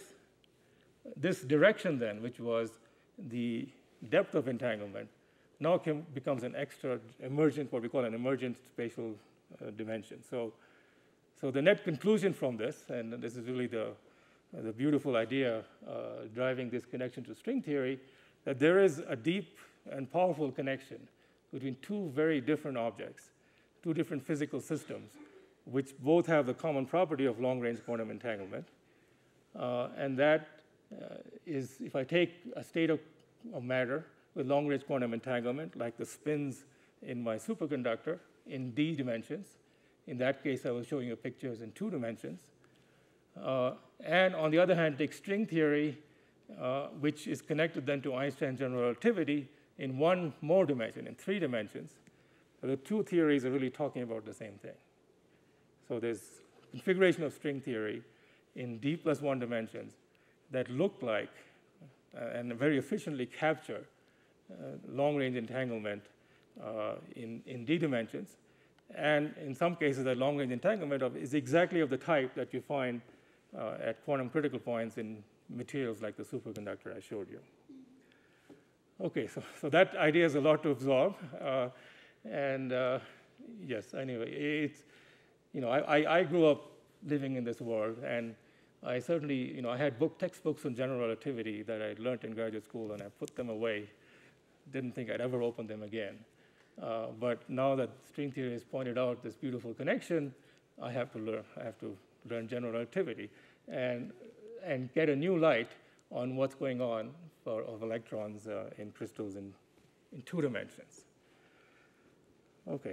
Speaker 3: this direction then, which was the depth of entanglement, now can, becomes an extra emergent, what we call an emergent spatial uh, dimension. So, so the net conclusion from this, and this is really the, uh, the beautiful idea uh, driving this connection to string theory, that there is a deep and powerful connection between two very different objects, two different physical systems, which both have the common property of long-range quantum entanglement. Uh, and that uh, is, if I take a state of, of matter with long-range quantum entanglement, like the spins in my superconductor in d dimensions, in that case I was showing you pictures in two dimensions. Uh, and on the other hand, take string theory, uh, which is connected then to Einstein's general relativity in one more dimension, in three dimensions. So the two theories are really talking about the same thing. So there's configuration of string theory in d plus one dimensions that look like uh, and very efficiently capture uh, long-range entanglement uh, in, in d dimensions. And in some cases, that long-range entanglement of, is exactly of the type that you find uh, at quantum critical points in materials like the superconductor I showed you. Okay, so, so that idea is a lot to absorb. Uh, and uh, yes, anyway, it's, you know, I, I grew up living in this world, and I certainly, you know, I had book textbooks on general relativity that I learned in graduate school, and I put them away. Didn't think I'd ever open them again. Uh, but now that string theory has pointed out this beautiful connection, I have to learn. I have to learn general relativity and and get a new light on what's going on for of electrons uh, in crystals in in two dimensions. Okay.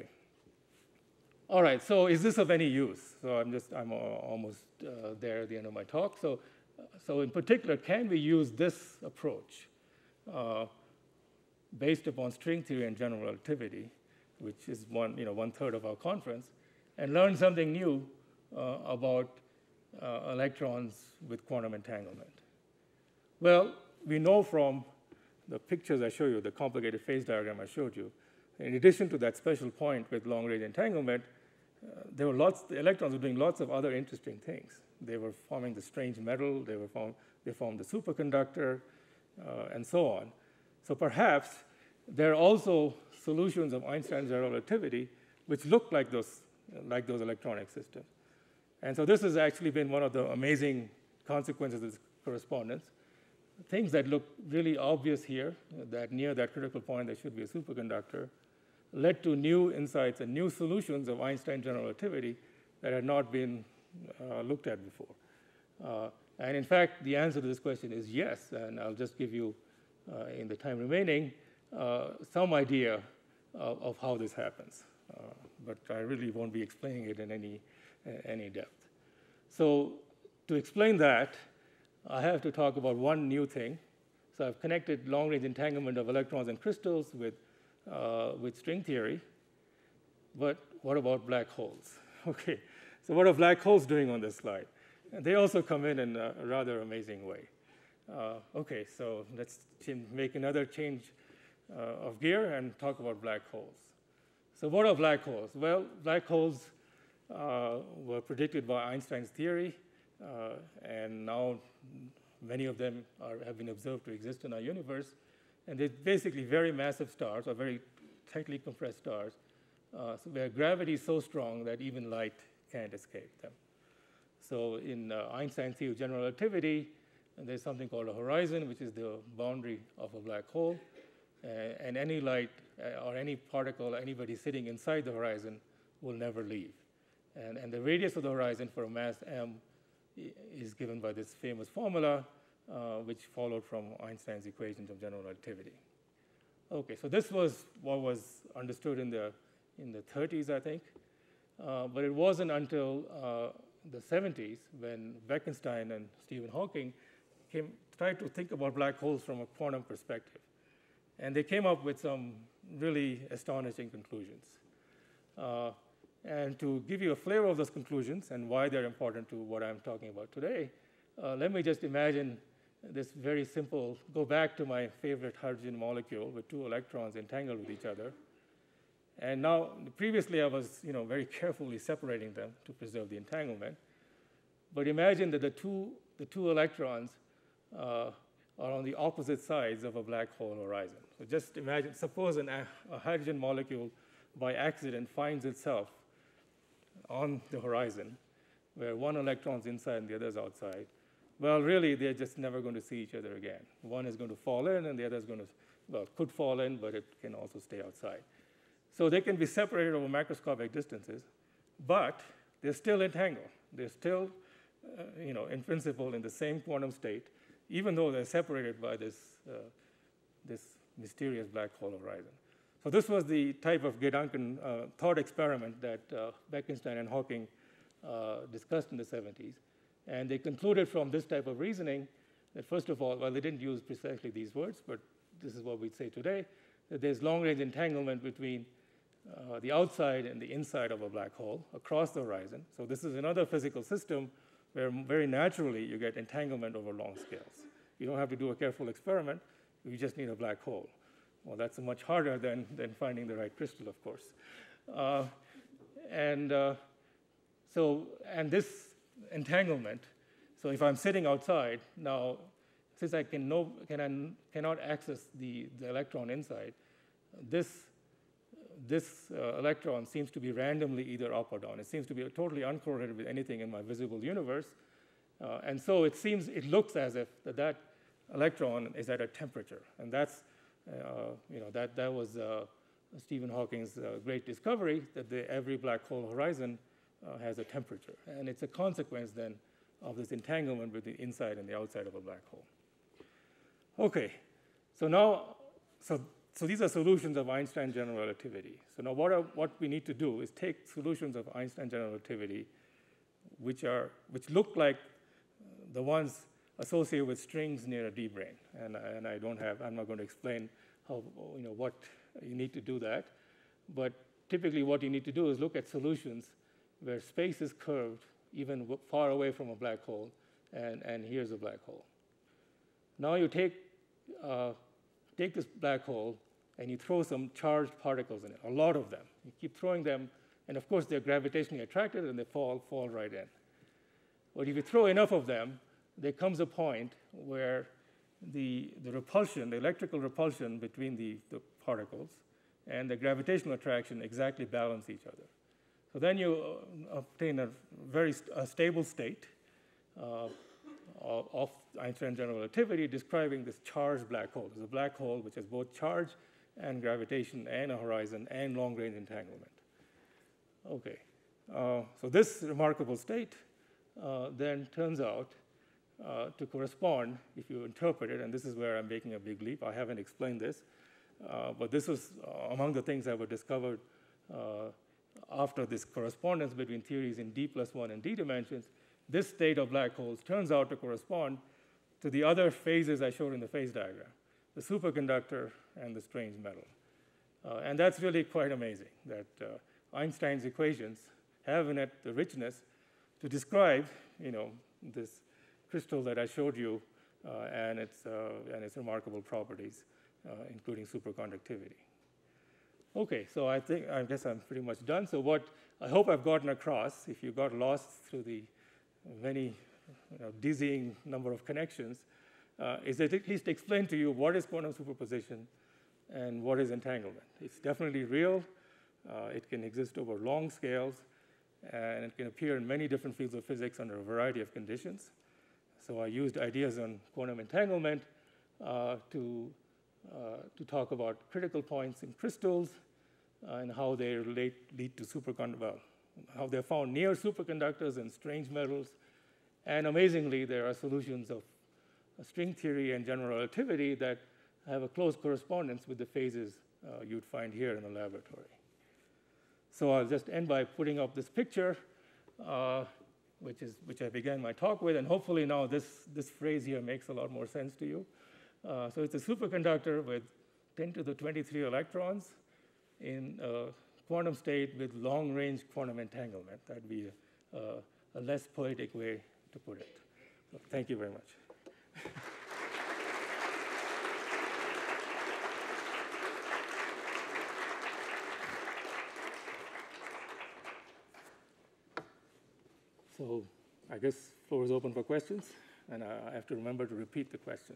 Speaker 3: All right, so is this of any use? So I'm just, I'm almost uh, there at the end of my talk. So, so in particular, can we use this approach uh, based upon string theory and general relativity, which is one, you know, one third of our conference, and learn something new uh, about uh, electrons with quantum entanglement? Well, we know from the pictures I show you, the complicated phase diagram I showed you, in addition to that special point with long-range entanglement, uh, there were lots, the electrons were doing lots of other interesting things. They were forming the strange metal, they, were form, they formed the superconductor, uh, and so on. So perhaps there are also solutions of Einstein's general relativity which look like those, like those electronic systems. And so this has actually been one of the amazing consequences of this correspondence. Things that look really obvious here, that near that critical point there should be a superconductor, led to new insights and new solutions of Einstein's general relativity that had not been uh, looked at before. Uh, and in fact, the answer to this question is yes, and I'll just give you, uh, in the time remaining, uh, some idea of, of how this happens. Uh, but I really won't be explaining it in any, uh, any depth. So to explain that, I have to talk about one new thing. So I've connected long-range entanglement of electrons and crystals with, uh, with string theory. But what about black holes? Okay, So what are black holes doing on this slide? And they also come in in a rather amazing way. Uh, okay, so let's make another change uh, of gear and talk about black holes. So what are black holes? Well, black holes uh, were predicted by Einstein's theory, uh, and now many of them are, have been observed to exist in our universe. And they're basically very massive stars, or very tightly compressed stars, uh, so where gravity is so strong that even light can't escape them. So in uh, Einstein's theory of general relativity, there's something called a horizon, which is the boundary of a black hole. Uh, and any light uh, or any particle, anybody sitting inside the horizon will never leave. And, and the radius of the horizon for a mass m is given by this famous formula, uh, which followed from Einstein's equations of general relativity. Okay, so this was what was understood in the, in the thirties, I think. Uh, but it wasn't until uh, the seventies when Bekenstein and Stephen Hawking came, tried to think about black holes from a quantum perspective. And they came up with some really astonishing conclusions. Uh, and to give you a flavor of those conclusions and why they're important to what I'm talking about today, uh, let me just imagine this very simple, go back to my favorite hydrogen molecule with two electrons entangled with each other. And now, previously I was you know, very carefully separating them to preserve the entanglement. But imagine that the two, the two electrons uh, are on the opposite sides of a black hole horizon. So just imagine, suppose an, a hydrogen molecule by accident finds itself on the horizon where one electron's inside and the other's outside. Well, really, they're just never going to see each other again. One is going to fall in and the other is going to, well, could fall in, but it can also stay outside. So they can be separated over macroscopic distances, but they're still entangled. They're still, uh, you know, in principle, in the same quantum state, even though they're separated by this, uh, this mysterious black hole horizon. So this was the type of Gedanken uh, thought experiment that uh, Bekenstein and Hawking uh, discussed in the seventies. And they concluded from this type of reasoning that, first of all, well, they didn't use precisely these words, but this is what we'd say today, that there's long-range entanglement between uh, the outside and the inside of a black hole across the horizon. So this is another physical system where very naturally you get entanglement over long scales. You don't have to do a careful experiment. You just need a black hole. Well, that's much harder than, than finding the right crystal, of course. Uh, and uh, so, and this entanglement, so if I'm sitting outside, now, since I can no, can I, cannot access the, the electron inside, this, this uh, electron seems to be randomly either up or down. It seems to be totally uncorrelated with anything in my visible universe. Uh, and so it seems, it looks as if that, that electron is at a temperature. And that's, uh, you know, that, that was uh, Stephen Hawking's uh, great discovery, that the, every black hole horizon uh, has a temperature. And it's a consequence then of this entanglement between the inside and the outside of a black hole. Okay, so now, so, so these are solutions of Einstein general relativity. So now what, are, what we need to do is take solutions of Einstein general relativity which, are, which look like the ones associated with strings near a D-brane. And, and I don't have, I'm not going to explain how, you know, what you need to do that. But typically what you need to do is look at solutions where space is curved even far away from a black hole, and, and here's a black hole. Now you take, uh, take this black hole and you throw some charged particles in it, a lot of them. You keep throwing them, and of course they're gravitationally attracted and they fall, fall right in. But if you throw enough of them, there comes a point where the, the repulsion, the electrical repulsion between the, the particles and the gravitational attraction exactly balance each other. So then you uh, obtain a very st a stable state uh, of, of Einstein general relativity describing this charged black hole. There's a black hole which has both charge and gravitation and a horizon and long-range entanglement. Okay, uh, so this remarkable state uh, then turns out uh, to correspond, if you interpret it, and this is where I'm making a big leap. I haven't explained this, uh, but this was uh, among the things that were discovered uh, after this correspondence between theories in d plus one and d dimensions. This state of black holes turns out to correspond to the other phases I showed in the phase diagram, the superconductor and the strange metal. Uh, and that's really quite amazing, that uh, Einstein's equations have in it the richness to describe, you know, this crystal that I showed you uh, and, its, uh, and its remarkable properties, uh, including superconductivity. Okay, so I think, I guess I'm pretty much done. So what I hope I've gotten across, if you got lost through the many you know, dizzying number of connections, uh, is that at least explain to you what is quantum superposition and what is entanglement. It's definitely real. Uh, it can exist over long scales, and it can appear in many different fields of physics under a variety of conditions. So I used ideas on quantum entanglement uh, to, uh, to talk about critical points in crystals uh, and how they relate, lead to superconductors, well, how they're found near superconductors and strange metals. And amazingly, there are solutions of string theory and general relativity that have a close correspondence with the phases uh, you'd find here in the laboratory. So I'll just end by putting up this picture, uh, which, is, which I began my talk with, and hopefully now this, this phrase here makes a lot more sense to you. Uh, so it's a superconductor with ten to the twenty-three electrons in a quantum state with long-range quantum entanglement. That'd be a, a less poetic way to put it. So thank you very much. So I guess floor is open for questions, and I have to remember to repeat the question.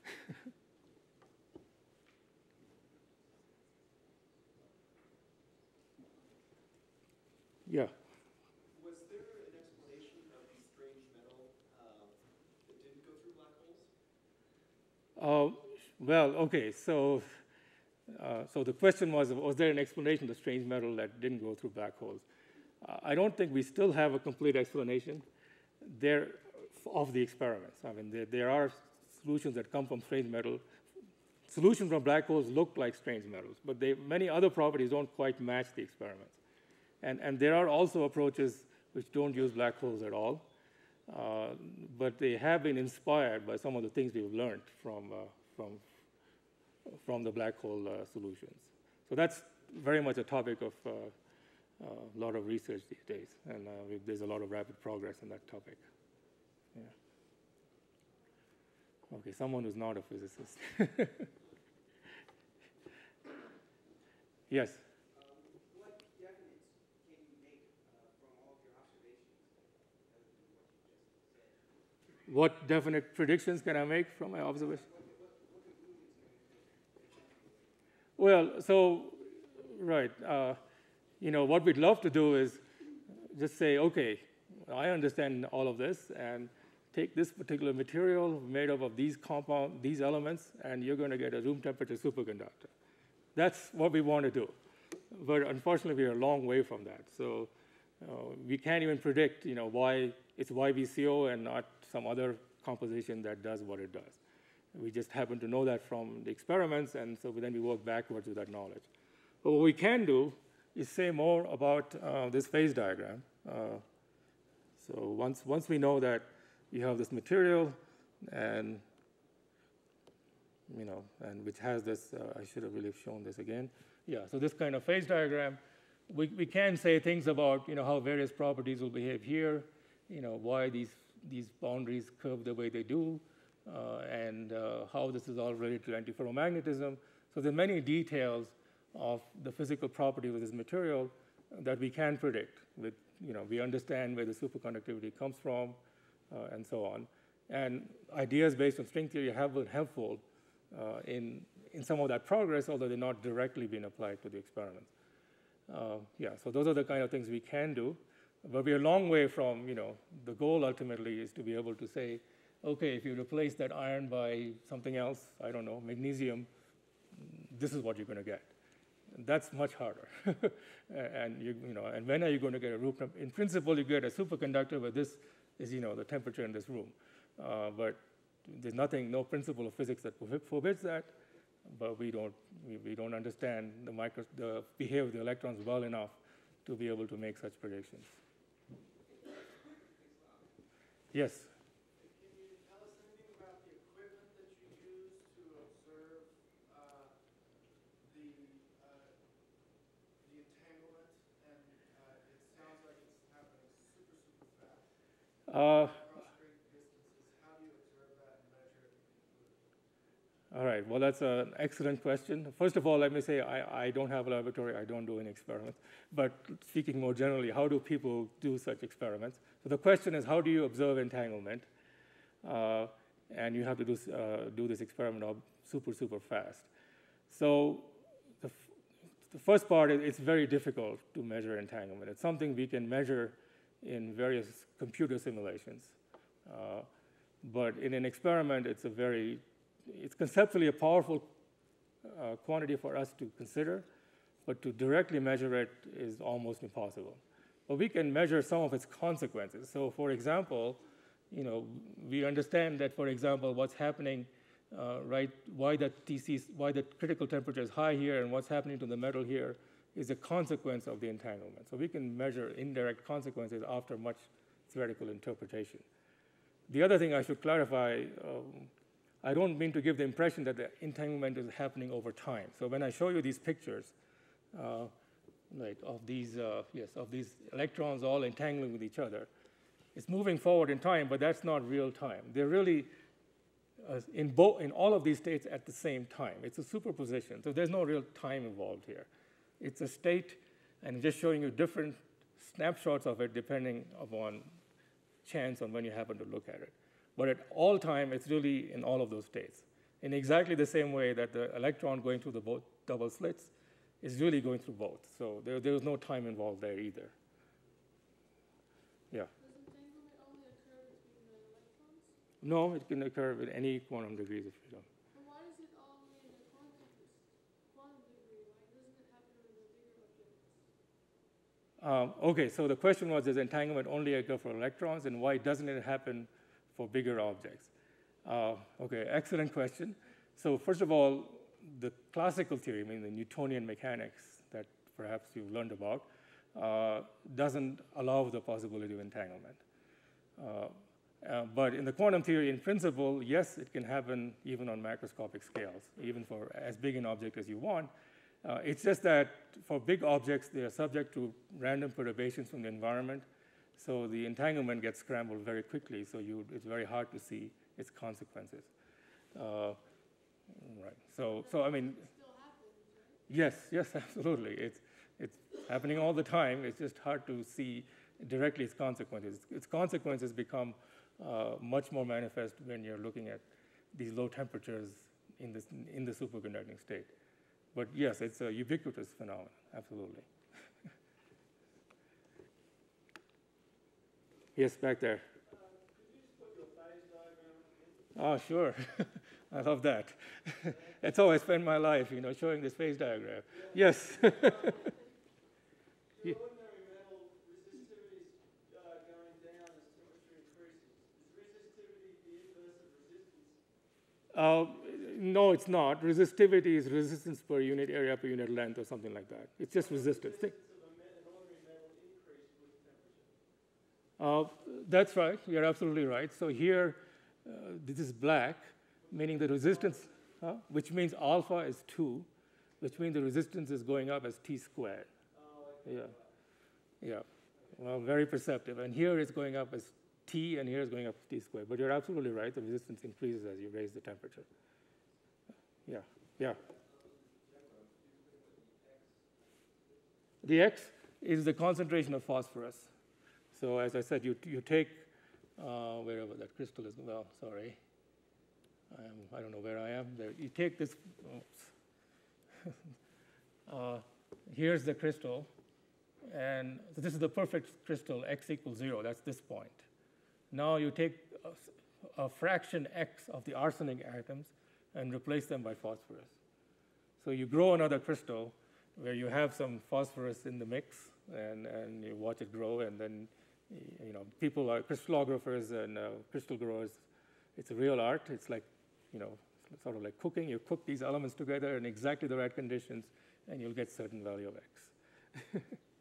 Speaker 3: Yeah.
Speaker 4: Was there an explanation of the strange metal uh, that didn't go through black holes?
Speaker 3: Uh, well, okay, so, uh, so the question was, was there an explanation of the strange metal that didn't go through black holes? Uh, I don't think we still have a complete explanation there of the experiments. I mean, there, there are solutions that come from strange metal. Solutions from black holes look like strange metals, but they, many other properties don't quite match the experiments. And, and there are also approaches which don't use black holes at all, uh, but they have been inspired by some of the things we've learned from, uh, from, from the black hole uh, solutions. So that's very much a topic of uh, a lot of research these days, and uh, there's a lot of rapid progress in that topic. Yeah. Okay, someone who's not a physicist. Yes? What definite predictions can I make from my observation? Well, so, right. Uh, you know, what we'd love to do is just say, okay, I understand all of this, and take this particular material made up of these compound, these elements, and you're going to get a room temperature superconductor. That's what we want to do. But unfortunately, we are a long way from that. So uh, we can't even predict, you know, why it's Y B C O and not some other composition that does what it does. We just happen to know that from the experiments, and so then we work backwards with that knowledge. But what we can do is say more about uh, this phase diagram. Uh, so once, once we know that you have this material, and you know, and which has this, uh, I should have really shown this again. Yeah, so this kind of phase diagram, we, we can say things about, you know, how various properties will behave here, you know, why these, these boundaries curve the way they do, uh, and uh, how this is all related to antiferromagnetism. So there are many details of the physical property of this material that we can predict. With, you know, we understand where the superconductivity comes from, uh, and so on. And ideas based on string theory have been helpful uh, in, in some of that progress, although they're not directly being applied to the experiments. Uh, yeah, so those are the kind of things we can do. But we're a long way from, you know, the goal ultimately is to be able to say, okay, if you replace that iron by something else, I don't know, magnesium, this is what you're going to get. That's much harder. and, you, you know, and when are you going to get a room temp? In principle, you get a superconductor where this is, you know, the temperature in this room. Uh, but there's nothing, no principle of physics that forbids that. But we don't, we, we don't understand the, micro, the behavior of the electrons well enough to be able to make such predictions. Yes?
Speaker 4: Can you tell us anything about the equipment that you use to observe uh, the, uh, the entanglement? And uh, it sounds like it's happening super, super fast.
Speaker 3: Uh,
Speaker 4: cross-string distances, how do you observe that and measure it and conclude it?
Speaker 3: all right, well, that's an excellent question. First of all, let me say I, I don't have a laboratory, I don't do any experiments. But speaking more generally, how do people do such experiments? So the question is, how do you observe entanglement? Uh, and you have to do, uh, do this experiment super, super fast. So the, f the first part is it's very difficult to measure entanglement. It's something we can measure in various computer simulations. Uh, but in an experiment, it's a very, it's conceptually a powerful uh, quantity for us to consider, but to directly measure it is almost impossible. But we can measure some of its consequences. So for example, you know, we understand that, for example, what's happening, uh, right, why that T C, why the critical temperature is high here and what's happening to the metal here is a consequence of the entanglement. So we can measure indirect consequences after much theoretical interpretation. The other thing I should clarify, um, I don't mean to give the impression that the entanglement is happening over time. So when I show you these pictures, uh, like of these, uh, yes, of these electrons all entangling with each other, it's moving forward in time, but that's not real time. They're really uh, in, both, in all of these states at the same time. It's a superposition, so there's no real time involved here. It's a state, and just showing you different snapshots of it depending upon chance on when you happen to look at it. But at all time, it's really in all of those states. In exactly the same way that the electron going through the both double slits is really going through both. So there, there's no time involved there either. Yeah. No, it can occur with any quantum degrees of freedom.
Speaker 5: But why is it only in the quantum, quantum degree? Why doesn't it happen with the bigger objects?
Speaker 3: Um, okay, so the question was, does entanglement only occur for electrons, and why doesn't it happen for bigger objects? Uh, okay, excellent question. So first of all, the classical theory, I mean the Newtonian mechanics that perhaps you've learned about, uh, doesn't allow the possibility of entanglement. Uh, Uh, but in the quantum theory, in principle, yes, it can happen even on macroscopic scales, even for as big an object as you want. Uh, it's just that for big objects, they are subject to random perturbations from the environment, so the entanglement gets scrambled very quickly, so you, it's very hard to see its consequences. Uh, right, so, so I mean,
Speaker 5: Still happens, right?
Speaker 3: yes, yes, absolutely. It's, it's happening all the time. It's just hard to see directly its consequences. Its consequences become Uh, much more manifest when you're looking at these low temperatures in, this, in the superconducting state. But yes, it's a ubiquitous phenomenon, absolutely. Yes, back there.
Speaker 4: Uh, could you just put your phase diagram again?
Speaker 3: Oh, sure. I love that. That's how I spend my life, you know, showing this phase diagram. Yeah. Yes.
Speaker 4: Your ordinary metal resistivity is uh, going down as temperature increases. Is resistivity the inverse of resistance?
Speaker 3: Uh, no, it's not. Resistivity is resistance per unit area per unit length or something like that. It's just resistance. Think.
Speaker 4: Of a me an ordinary metal increase with temperature.
Speaker 3: Uh, that's right. You're absolutely right. So here, uh, this is black, meaning the resistance, huh? Which means alpha is two, which means the resistance is going up as T squared.
Speaker 4: Oh, okay.
Speaker 3: Yeah, yeah. Well, very perceptive. And here it's going up as T, and here it's going up as T squared. But you're absolutely right. The resistance increases as you raise the temperature. Yeah, yeah. The X is the concentration of phosphorus. So as I said, you, you take, uh, wherever that crystal is, well, sorry. I, am, I don't know where I am. There. You take this, oops. uh, here's the crystal. And so this is the perfect crystal, x equals zero. That's this point. Now you take a, a fraction x of the arsenic atoms and replace them by phosphorus. So you grow another crystal where you have some phosphorus in the mix, and, and you watch it grow, and then, you know, people are crystallographers and uh, crystal growers. It's a real art. It's like, you know, sort of like cooking. You cook these elements together in exactly the right conditions, and you'll get certain value of x.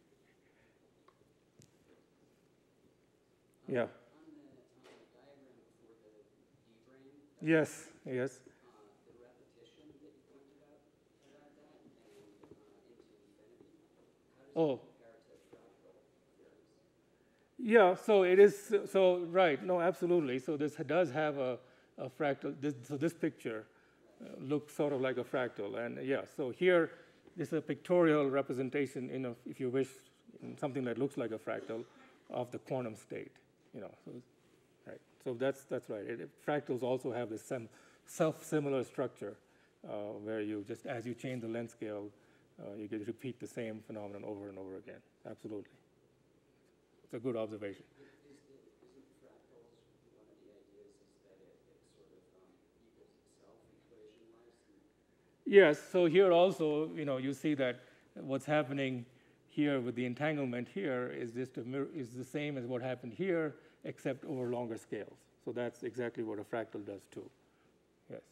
Speaker 3: Yeah.
Speaker 6: On the, on the diagram for the D-brain,
Speaker 3: Yes, yes.
Speaker 6: uh, the repetition that you pointed out about that and uh, into infinity, how does
Speaker 3: Oh.
Speaker 6: it compare to fractal theories?
Speaker 3: Yeah, so it is, so right, no, absolutely. So this does have a, a fractal, this, so this picture uh, looks sort of like a fractal. And yeah, so here, this is a pictorial representation, in a, if you wish, in something that looks like a fractal of the quantum state, you know. So, right, so that's, that's right. It, it, fractals also have this self-similar structure uh, where you just, as you change the length scale, uh, you get to repeat the same phenomenon over and over again, absolutely. It's a good observation.
Speaker 6: Is the, isn't fractals, one of the ideas is that it, it sort of um, equals itself equation-wise?
Speaker 3: Yes, so here also, you know, you see that what's happening here with the entanglement here is just a mirror, is the same as what happened here, except over longer scales. So that's exactly what a fractal does too. Yes.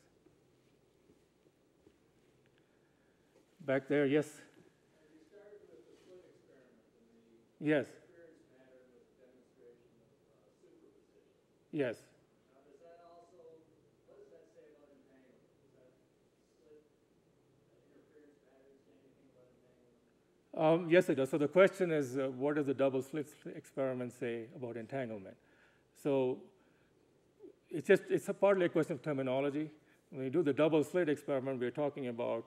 Speaker 3: Back there, yes?
Speaker 4: You started with the slit experiment and the
Speaker 3: Yes.
Speaker 4: interference pattern with the demonstration of uh, superposition.
Speaker 3: Yes.
Speaker 4: Now, does that also, what does that say about entanglement? Does that slit uh, interference pattern say anything about entanglement?
Speaker 3: Um, yes, it does. So the question is, uh, what does the double slit experiment say about entanglement? So it's just, it's a partly a question of terminology. When you do the double slit experiment, we're talking about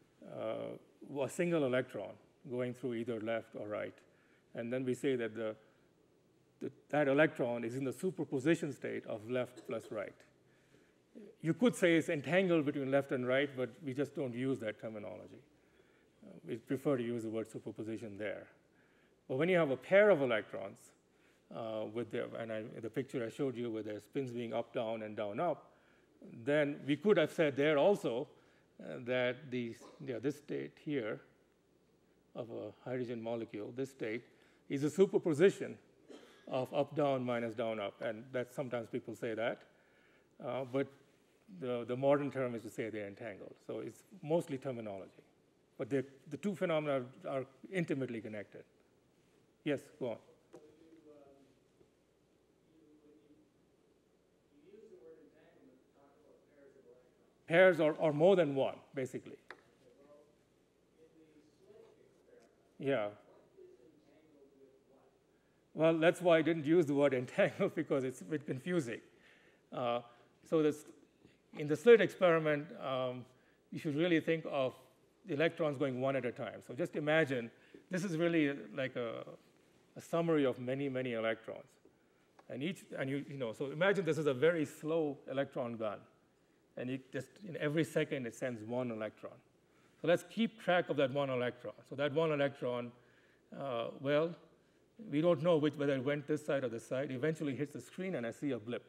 Speaker 3: uh, a single electron going through either left or right. And then we say that the, the, that electron is in the superposition state of left plus right. You could say it's entangled between left and right, but we just don't use that terminology. Uh, we prefer to use the word superposition there. But when you have a pair of electrons, uh, with their, and I, the picture I showed you with their spins being up, down, and down, up, then we could have said there also uh, that the, yeah, this state here of a hydrogen molecule, this state, is a superposition of up, down, minus down, up. And that sometimes people say that. Uh, but the, the modern term is to say they're entangled. So it's mostly terminology. But the two phenomena are, are intimately connected. Yes, go on.
Speaker 4: So you, um, you, you, you use the word entanglement to talk about pairs of electrons.
Speaker 3: Pairs or, or more than one, basically.
Speaker 4: Okay, well, in the slit experiment,
Speaker 3: Yeah.
Speaker 4: what is entangled with what?
Speaker 3: Well, that's why I didn't use the word entangled, because it's a bit confusing. Uh, so this, in the slit experiment, um, you should really think of the electrons going one at a time. So just imagine, this is really like a, a summary of many, many electrons. And each, and you, you know, so imagine this is a very slow electron gun. And it just, in every second, it sends one electron. So let's keep track of that one electron. So that one electron, uh, well, we don't know which, whether it went this side or this side. Eventually hits the screen, and I see a blip.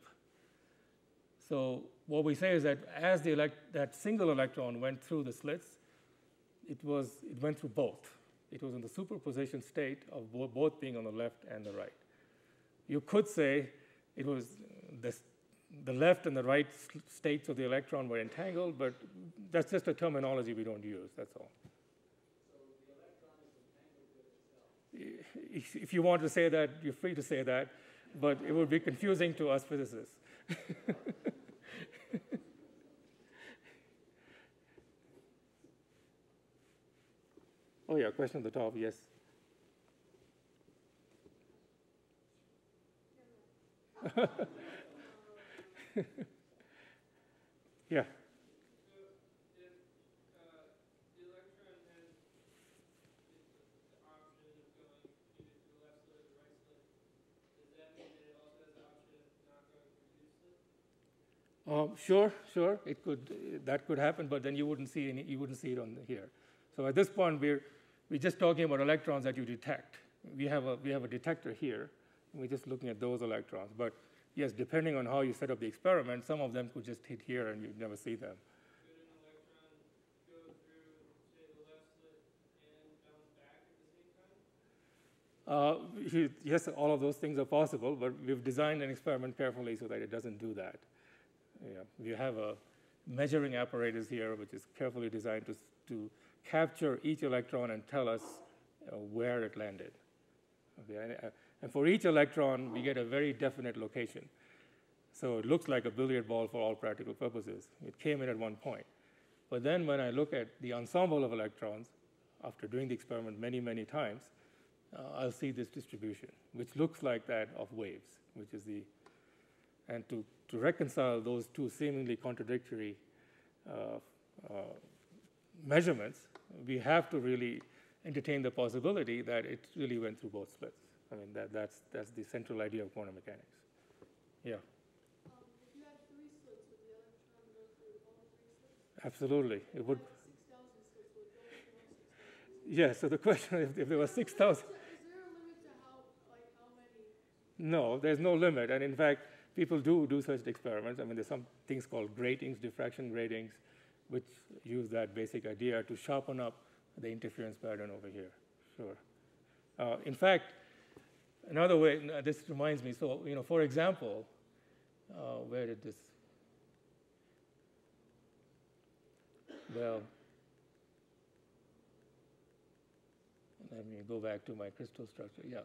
Speaker 3: So what we say is that as the elect that single electron went through the slits, it, was, it went through both. It was in the superposition state of bo both being on the left and the right. You could say it was this, the left and the right states of the electron were entangled, but that's just a terminology we don't use, that's all.
Speaker 4: So the electron is entangled with itself.
Speaker 3: If you want to say that, you're free to say that, but it would be confusing to us physicists. Oh yeah, question at the top, yes. Yeah.
Speaker 5: So if uh, the electron has the option of going either to the left slit or the right slit, does that mean that it also has the option of not going through either slit?
Speaker 3: Um, sure, sure, it could, that could happen, but then you wouldn't see any, you wouldn't see it on the, here. So at this point, we're we're just talking about electrons that you detect. We have a we have a detector here, and we're just looking at those electrons. But yes, depending on how you set up the experiment, some of them could just hit here, and you'd never see them.
Speaker 5: Could an electron go through, say, the left slit and bounce back at the same time?
Speaker 3: Uh, yes, all of those things are possible, but we've designed an experiment carefully so that it doesn't do that. Yeah, we have a measuring apparatus here, which is carefully designed to to capture each electron and tell us uh, where it landed. Okay, and, uh, and for each electron, we get a very definite location. So it looks like a billiard ball for all practical purposes. It came in at one point. But then when I look at the ensemble of electrons, after doing the experiment many, many times, uh, I'll see this distribution which looks like that of waves, which is the, and to, to reconcile those two seemingly contradictory uh, uh, measurements, we have to really entertain the possibility that it really went through both slits. I mean, that, that's, that's the central idea of quantum mechanics. Yeah.
Speaker 7: Um, if you had three slits, would the electron go through all three slits?
Speaker 3: Absolutely. It would.
Speaker 7: six thousand slits, would it go through all six thousand?
Speaker 3: Yeah, so the question, if, if there was six thousand.
Speaker 7: Is there a limit to how, like, how many?
Speaker 3: No, there's no limit. And in fact, people do do such experiments. I mean, there's some things called gratings, diffraction gratings, which use that basic idea to sharpen up the interference pattern over here. Sure. Uh, in fact, another way, this reminds me, so, you know, for example, uh, where did this, well, let me go back to my crystal structure, yeah.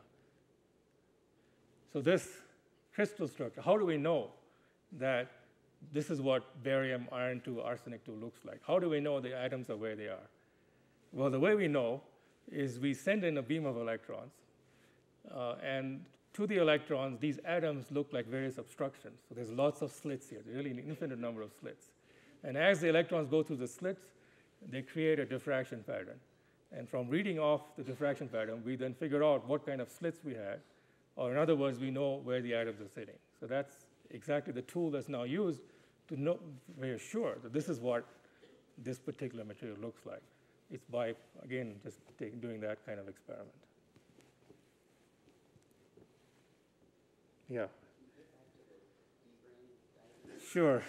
Speaker 3: So this crystal structure, how do we know that this is what barium, iron two, arsenic two looks like? How do we know the atoms are where they are? Well, the way we know is we send in a beam of electrons, uh, and to the electrons, these atoms look like various obstructions. So there's lots of slits here, really an infinite number of slits. And as the electrons go through the slits, they create a diffraction pattern. And from reading off the diffraction pattern, we then figure out what kind of slits we had, or in other words, we know where the atoms are sitting. So that's exactly the tool that's now used to know very sure that this is what this particular material looks like. It's by, again, just take, doing that kind of experiment. Yeah. Sure.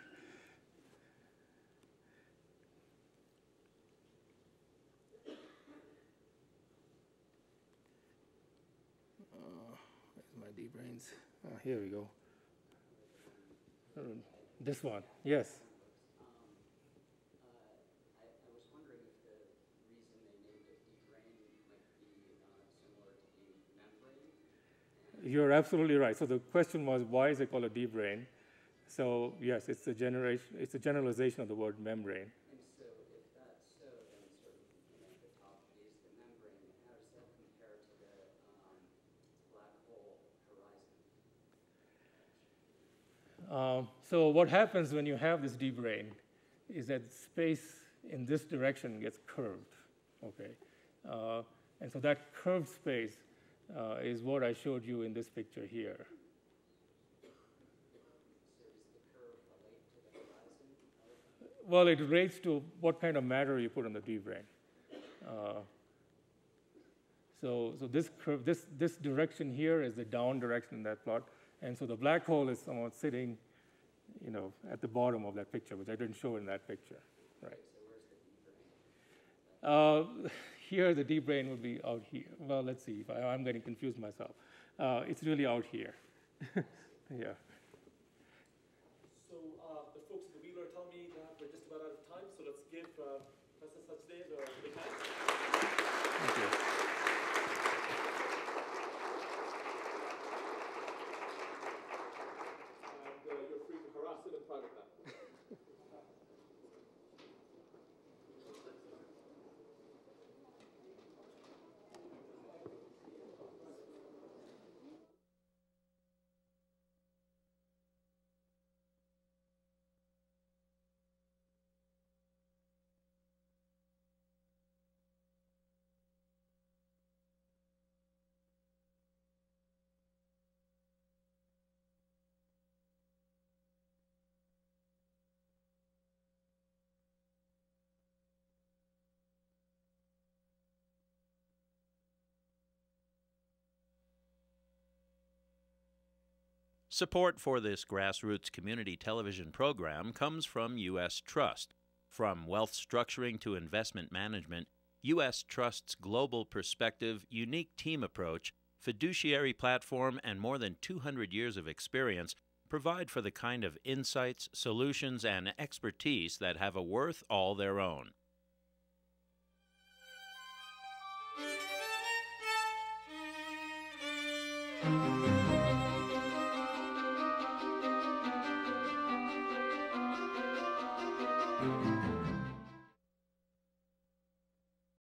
Speaker 3: D brains. Oh, here we go. Uh, this one, yes.
Speaker 6: Um, uh, I, I was wondering if the reason they named it D-brain might be uh, similar to being membrane.
Speaker 3: You're absolutely right. So the question was, why is it called a D-brain? So yes, it's a generation. It's a generalization of the word membrane.
Speaker 6: And so, if that's so, then sort of, you know, the top is the membrane. How does that compare to the um, black hole horizon?
Speaker 3: Um, so what happens when you have this D-brain is that space in this direction gets curved, okay? Uh, and so that curved space uh, is what I showed you in this picture here.
Speaker 6: So does the curve relate to the horizon?
Speaker 3: Well, it relates to what kind of matter you put on the D-brain. Uh, so so this curve, this, this direction here is the down direction in that plot. And so the black hole is somewhat sitting, you know, at the bottom of that picture, which I didn't show in that picture, right?
Speaker 6: So where's the D-brain?
Speaker 3: Uh, here, the D-brain would be out here. Well, let's see. If I, I'm getting confused myself. Uh, it's really out here. Yeah.
Speaker 2: So uh, the folks in the Wheeler tell me that we're just about out of time, so let's give uh, Professor Sachdeva a big hand.
Speaker 3: Thank you.
Speaker 2: And uh, you're free to harass him in private now.
Speaker 1: Support for this grassroots community television program comes from U S Trust. From wealth structuring to investment management, U S Trust's global perspective, unique team approach, fiduciary platform, and more than two hundred years of experience provide for the kind of insights, solutions, and expertise that have a worth all their own.
Speaker 8: Thank you.